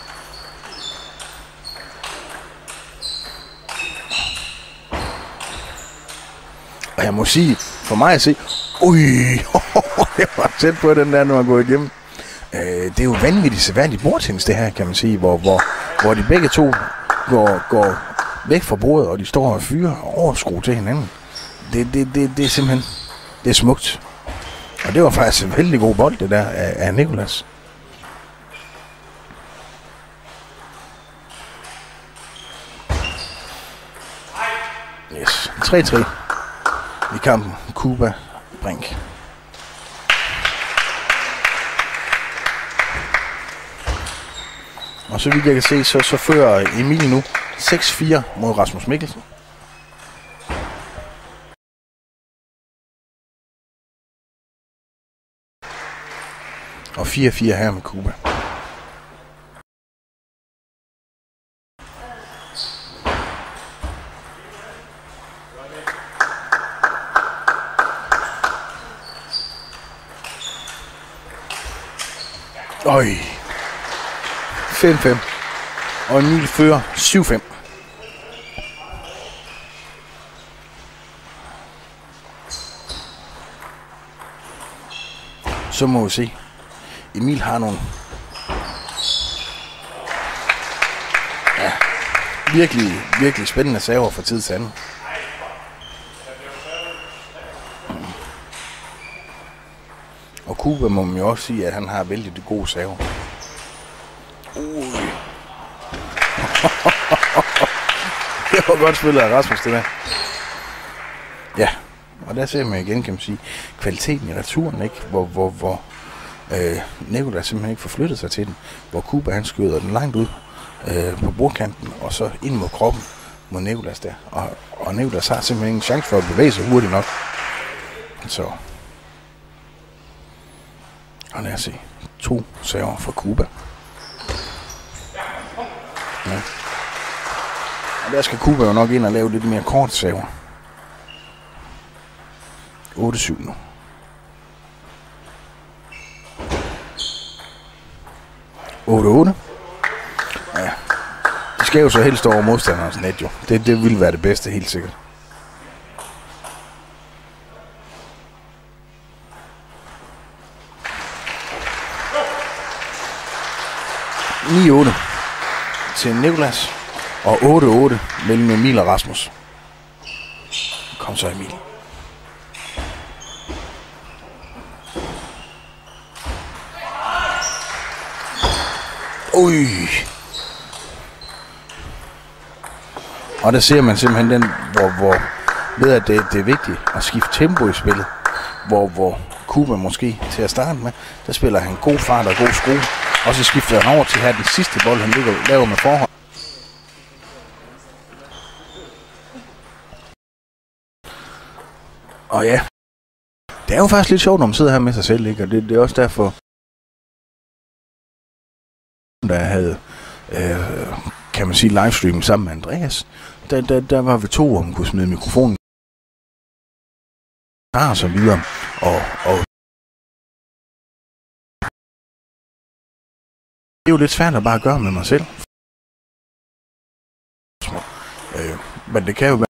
Og jeg må sige, for mig at se, ui, jeg var tæt på den der, når jeg går igennem. Øh, det er jo vanvittigt sædvanligt bordtennis, det her, kan man sige, hvor, hvor, hvor de begge to går, går væk fra bordet, og de står og fyrer og overskruer til hinanden. Det, det, det, det er simpelthen, det er smukt. Og det var faktisk en vældig god bold, det der af, af Nicolas. Yes, tre tre i kampen Cuba Brink. Og så vidt jeg kan se, så, så fører Emil nu seks fire mod Rasmus Mikkelsen. Og fire fire her med Cuba. Øj. fem fem. Og Emil fører syv fem. Så må vi se. Emil har nogle ja, virkelig, virkelig spændende server fra tid til anden. Og Cuba må man jo også sige, at han har vældig det gode server. Ui. Det var godt spillet af Rasmus, det der. Ja, og der ser man igen, kan man sige, kvaliteten i returen, ikke? Hvor, hvor, hvor øh, Nicolas simpelthen ikke får flyttet sig til den. Hvor Cuba, han skyder den langt ud øh, på bordkanten, og så ind mod kroppen mod Nicolas der. Og, og Nicolas har simpelthen ingen chance for at bevæge sig hurtigt nok. Så. Og lad os se. To server fra Cuba. Ja. Og der skal Cuba jo nok ind og lave lidt mere kort server. otte syv nu. otte otte. Ja. De skal jo så helst over modstanderens net jo. Det, det ville være det bedste, helt sikkert. ni otte til Nicolas. Og otte otte mellem Emil og Rasmus. Kom så, Emil. Ui. Og der ser man simpelthen den, hvor, hvor ved at det, det er vigtigt at skifte tempo i spillet. Hvor, hvor Cuba måske til at starte med, der spiller han god fart og god skrue. Og så skifter han over til at have den sidste bold, han ligger, laver med forhånd. Og ja, det er jo faktisk lidt sjovt, når man sidder her med sig selv, ikke? Og det, det er også derfor, der havde, øh, kan man sige, livestreaming sammen med Andreas. Der, der, der var vi to, om man kunne smide mikrofonen og så videre. Og, og det er jo lidt svært at bare gøre med mig selv. Øh, men det kan jo være,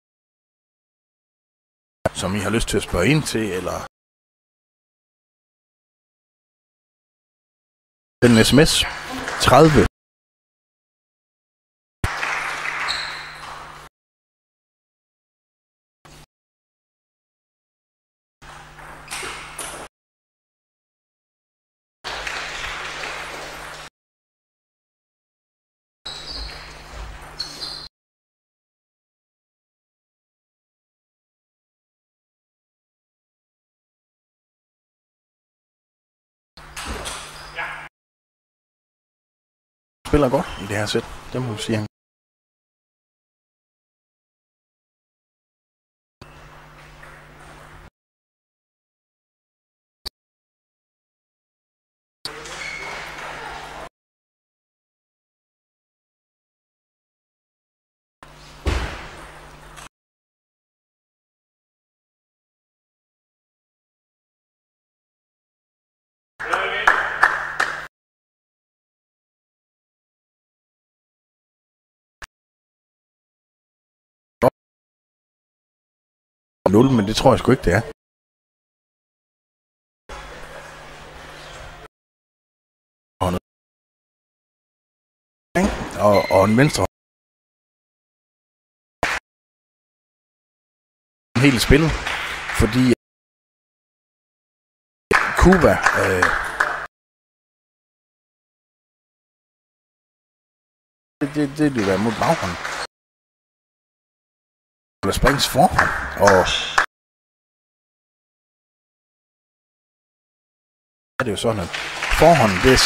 som I har lyst til at spørge ind til, eller den sms tredive spiller godt i det her sæt, det må man sige. nul, men det tror jeg sgu ikke, det er. Og, og en venstre helt spillet, fordi Cuba øh, det, det, det vil være mod baghånd. Eller springs forhånd, og det er jo sådan, at forhånden, det er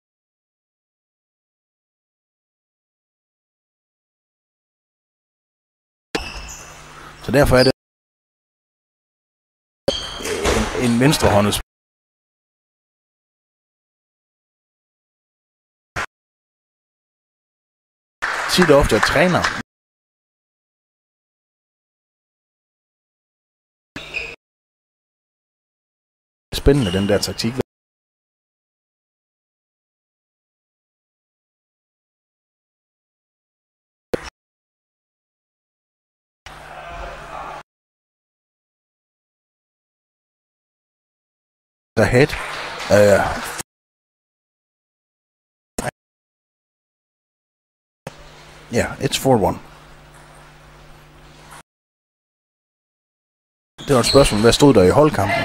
så derfor er det en, en venstrehåndet tit og ofte at træner spændende, den der taktik. Ahead. Uh, yeah, it's four one. Det var et spørgsmål, hvad stod der i holdkampen?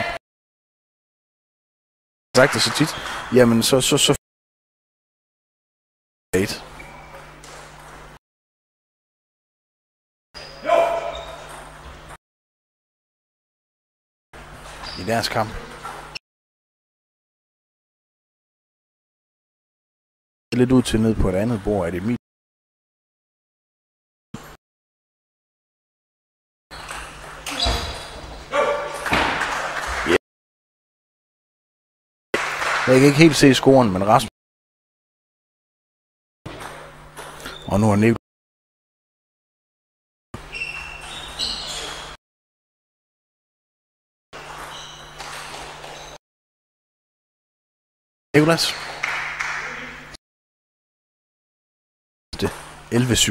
Sagt det så tit. Jamen, så så så i deres kamp. Lidt ud til ned på et andet bord, er det mit. Yeah. Jeg kan ikke helt se scoren, men Rasmus. Og nu er Nikolaj. Nikolaj. elleve syv.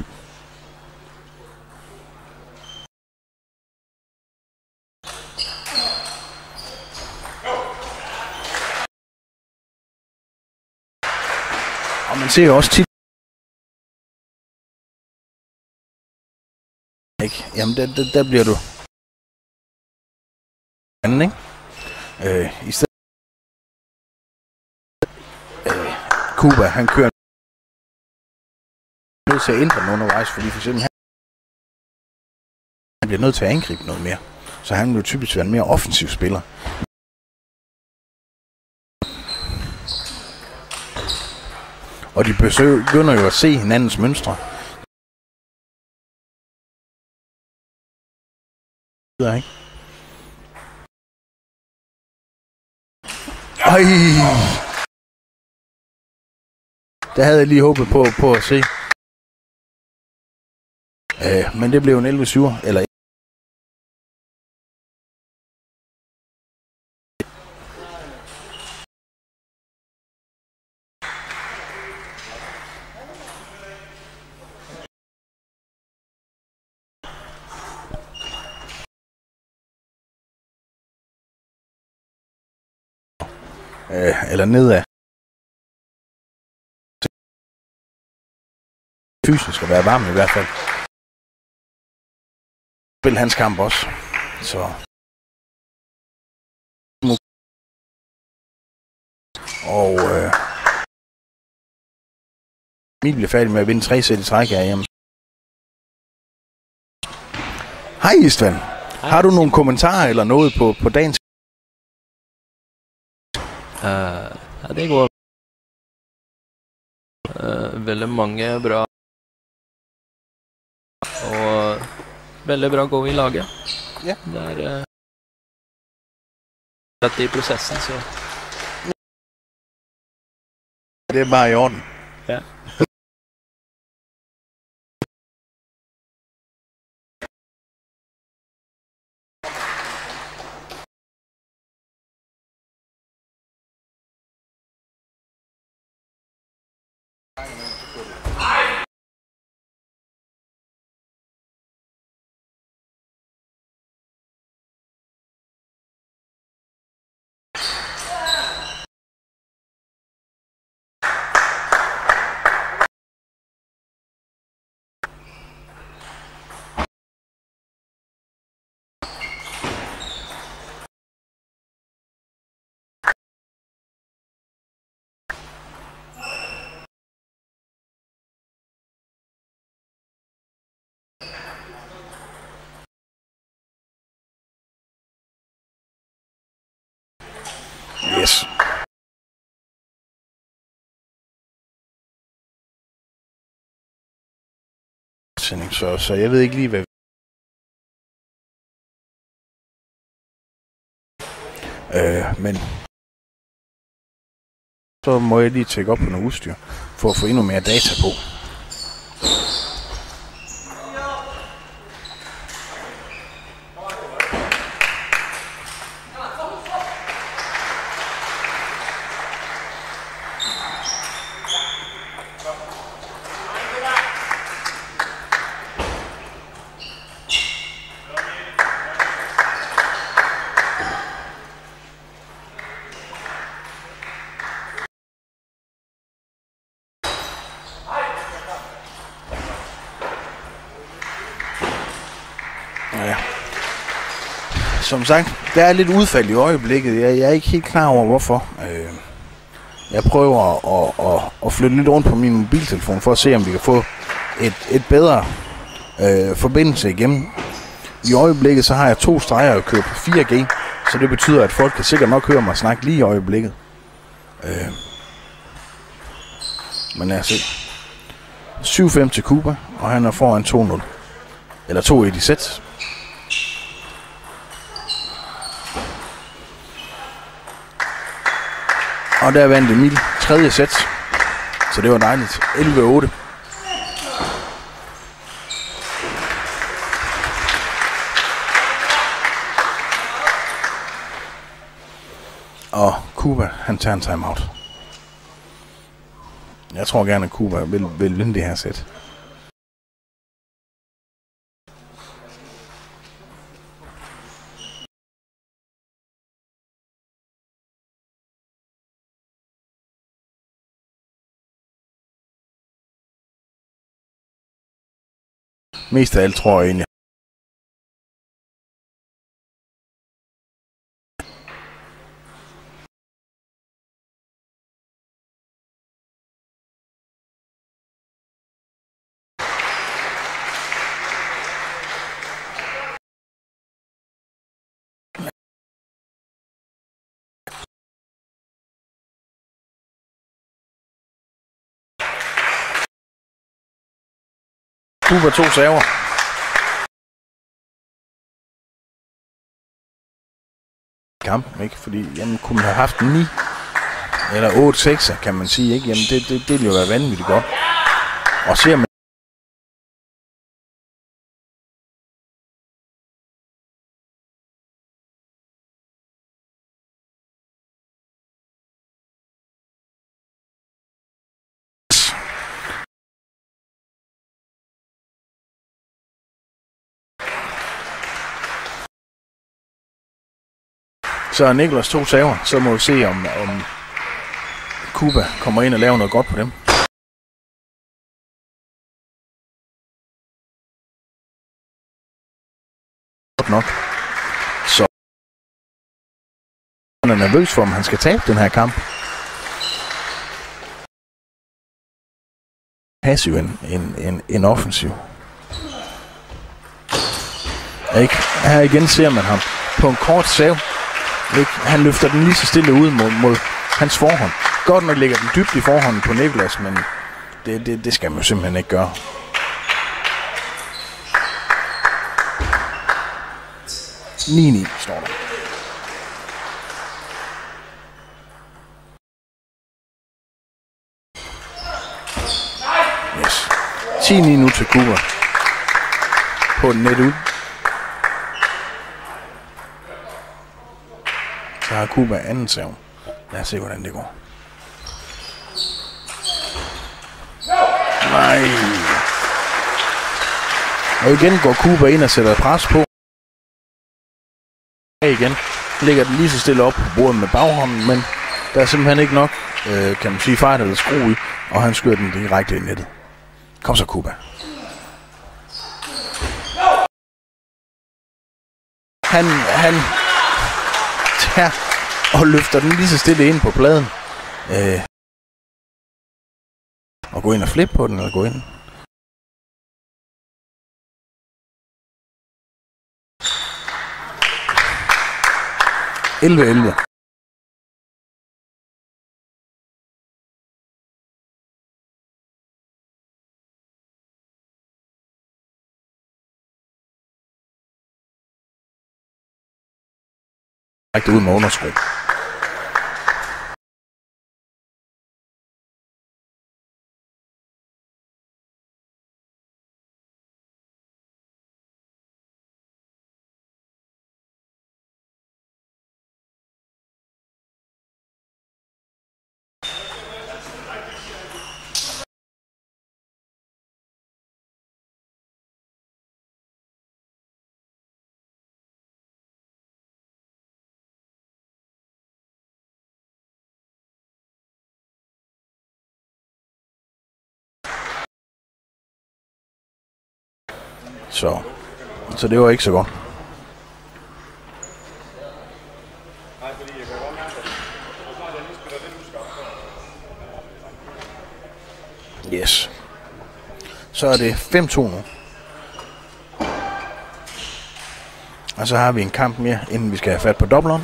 Og man ser jo også tit. Ikke? Jamen der, der, der bliver du anden, ikke? Øh, i stedet øh, Cuba, han kører nødt til at ændre noget undervejs, fordi for eksempel han bliver nødt til at angribe noget mere. Så han vil jo typisk være en mere offensiv spiller. Og de begynder jo at se hinandens mønstre. Ikke? Ej. Det havde jeg lige håbet på, på at se. Øh, men det blev en elleve syv, eller øh, eller nedad. Fysisk at være varm i hvert fald. Spil hans kamp også. Så. Og øh, Emil bliver færdig med at vinde tre sæt i træk herhjemme. Hej Istvan. Hej. Har du nogle kommentarer eller noget på, på dagens? Uh, ja, det går uh, veldig mange bra og veldig bra gå i laget. Ja. Det er uh, rett i prosessen, så det er bare i orden. Ja. Yes. Så, så jeg ved ikke lige, hvad øh, men så må jeg lige tjekke op på noget udstyr, for at få endnu mere data på. Ja. Som sagt, der er lidt udfald i øjeblikket. Jeg, jeg er ikke helt klar over, hvorfor. Øh, jeg prøver at, at, at flytte lidt rundt på min mobiltelefon, for at se, om vi kan få et, et bedre øh, forbindelse igennem. I øjeblikket så har jeg to streger at køre på fire G, så det betyder, at folk kan sikkert nok høre mig snakke lige i øjeblikket. Øh, men lad os se. syv fem til Cuba, og han er foran to nul. Eller to et i sæt. Og der vandt Emil tredje sæt. Så det var dejligt. elleve otte. Og Cuba, han tager en timeout. Jeg tror gerne, at Cuba vil, vil vinde det her sæt. Mest af alt tror jeg egentlig. Cuba to server. Kampen, ikke? Fordi jamen, kunne have haft ni eller otte seks kan man sige, ikke? Jamen det, det, det vil jo være vanvittigt godt. Og ser man så Niklas to saver, så må vi se om, om Kuba kommer ind og laver noget godt på dem. Godt nok. Så han er nervøs for, om han skal tabe den her kamp. Passiv en, en, en, en offensiv. Ikke? Her igen ser man ham på en kort save. Ikke? Han løfter den lige så stille ud mod, mod hans forhånd. Godt nok ligger den dybt i forhånden på Niklas, men det, det, det skal man jo simpelthen ikke gøre. ni ni står der. Yes. ti ni nu til Kuba. På den net ud. Så har Kuba anden serve. Lad os se, hvordan det går. Nej. Og igen går Kuba ind og sætter pres på. Igen. Ligger den lige så stille op på bordet med baghånden, men der er simpelthen ikke nok, øh, kan man sige, fart eller skrue i, og han skyder den direkte i nettet. Kom så, Kuba. Han, han tager og løfter den lige så stille ind på pladen. Øh, og gå ind og flippe på den, eller gå ind. elleve elleve. Rigtig ud med undersko. Så, så det var ikke så godt. Yes. Så er det fem to nu. Og så har vi en kamp mere, inden vi skal have fat på dobleren.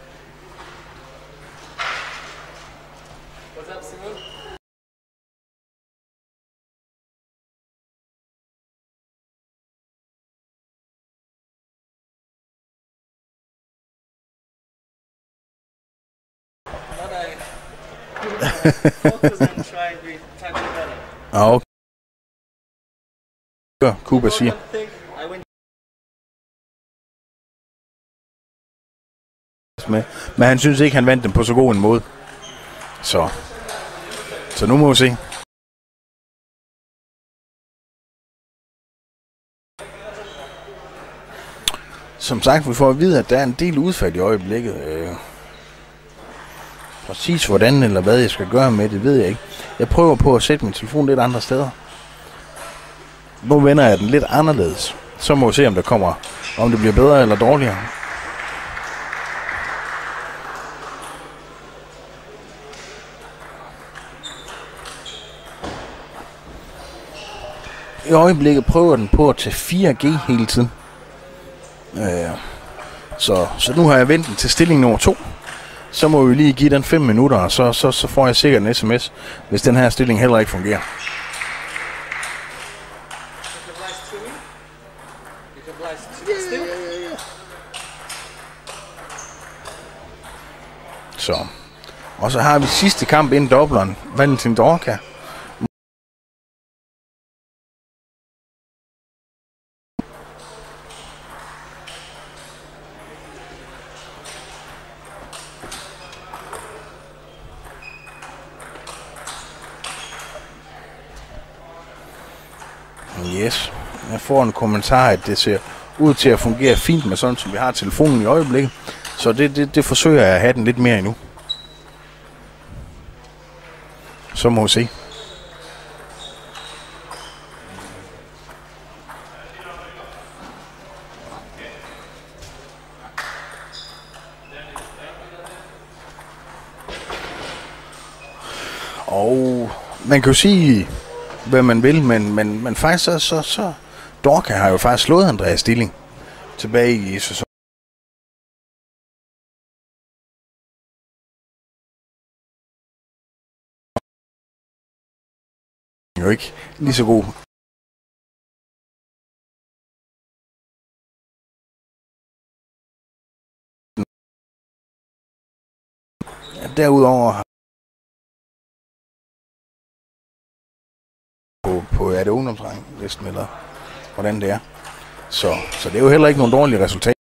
Ah, okay. Kuba siger. Men han synes ikke, han vandt dem på så god en måde. Så, så nu må vi se. Som sagt, vi får at vide, at der er en del udfald i øjeblikket. Øh, præcis hvordan eller hvad jeg skal gøre med det, ved jeg ikke. Jeg prøver på at sætte min telefon lidt andre steder. Nu vender jeg den lidt anderledes. Så må vi se, om det kommer, om det bliver bedre eller dårligere. I øjeblikket prøver den på at tage fire G hele tiden. Øh, så, så nu har jeg ventet til stilling nummer to. Så må vi lige give den fem minutter, og så, så, så får jeg sikkert en sms, hvis den her stilling heller ikke fungerer. Så, Og så har vi sidste kamp inden dobleren, Valentin Dorka. Yes, jeg får en kommentar, at det ser ud til at fungere fint med sådan, som vi har telefonen i øjeblikket. Så det, det, det forsøger jeg at have den lidt mere endnu. Så må vi se. Og man kan jo sige, hvad man vil, men, men, men faktisk så, så, så Dorka har jo faktisk slået Andreas Stilling tilbage i sæsonen. Jo ikke lige så god. Ja, derudover har på, på er det ungdomsdreng listen, eller hvordan det er. Så, så det er jo heller ikke nogen dårlige resultater.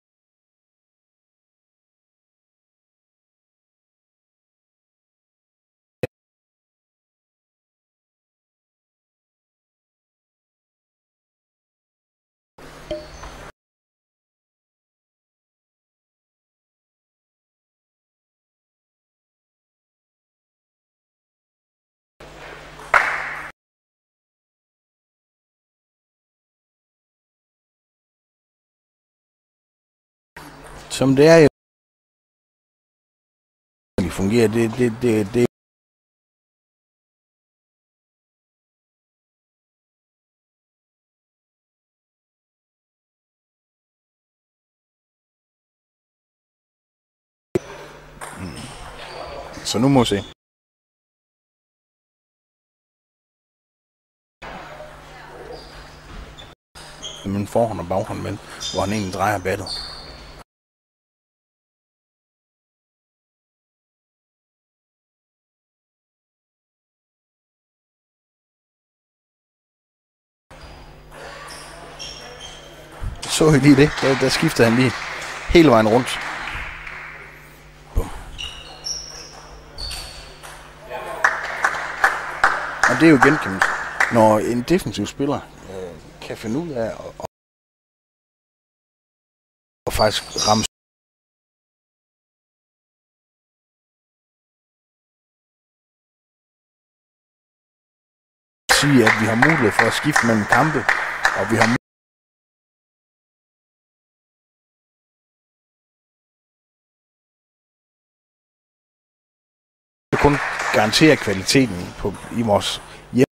Som det er jo det fungerer, det, det, det, det Så nu må vi se. Men forhånd og baghånd med, hvor han egentlig drejer battet. Så I lige det? Der, der skifter han lige hele vejen rundt. Bum. Og det er jo igen, kan man sige, når en defensiv spiller øh, kan finde ud af at og, og faktisk ramme sige, at vi har mulighed for at skifte mellem kampe, og vi har kun garantere kvaliteten på, i vores hjem.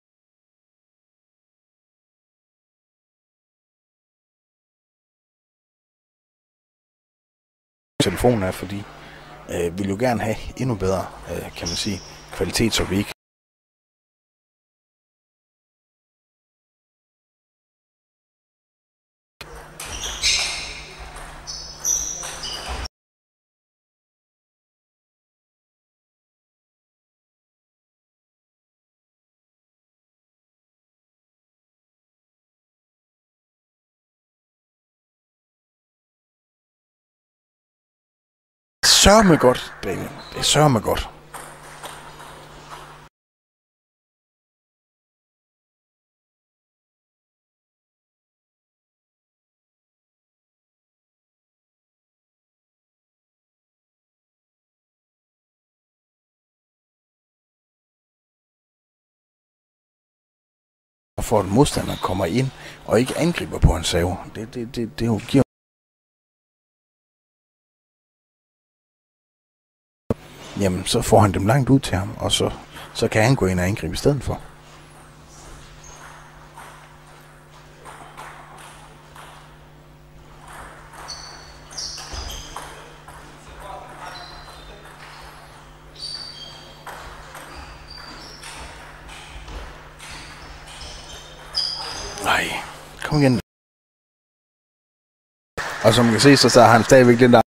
Telefonen er, fordi øh, vi vil jo gerne have endnu bedre, øh, kan man sige, kvalitet, så vi ikke sørme godt, baby. Det sørme godt. For at modstanderen kommer ind og ikke angriber på en serve. Det, det, det, det jo giver jamen, så får han dem langt ud til ham, og så, så kan han gå ind og angribe i stedet for. Nej, kom igen. Og som man kan se, så, så har han stadigvæk den der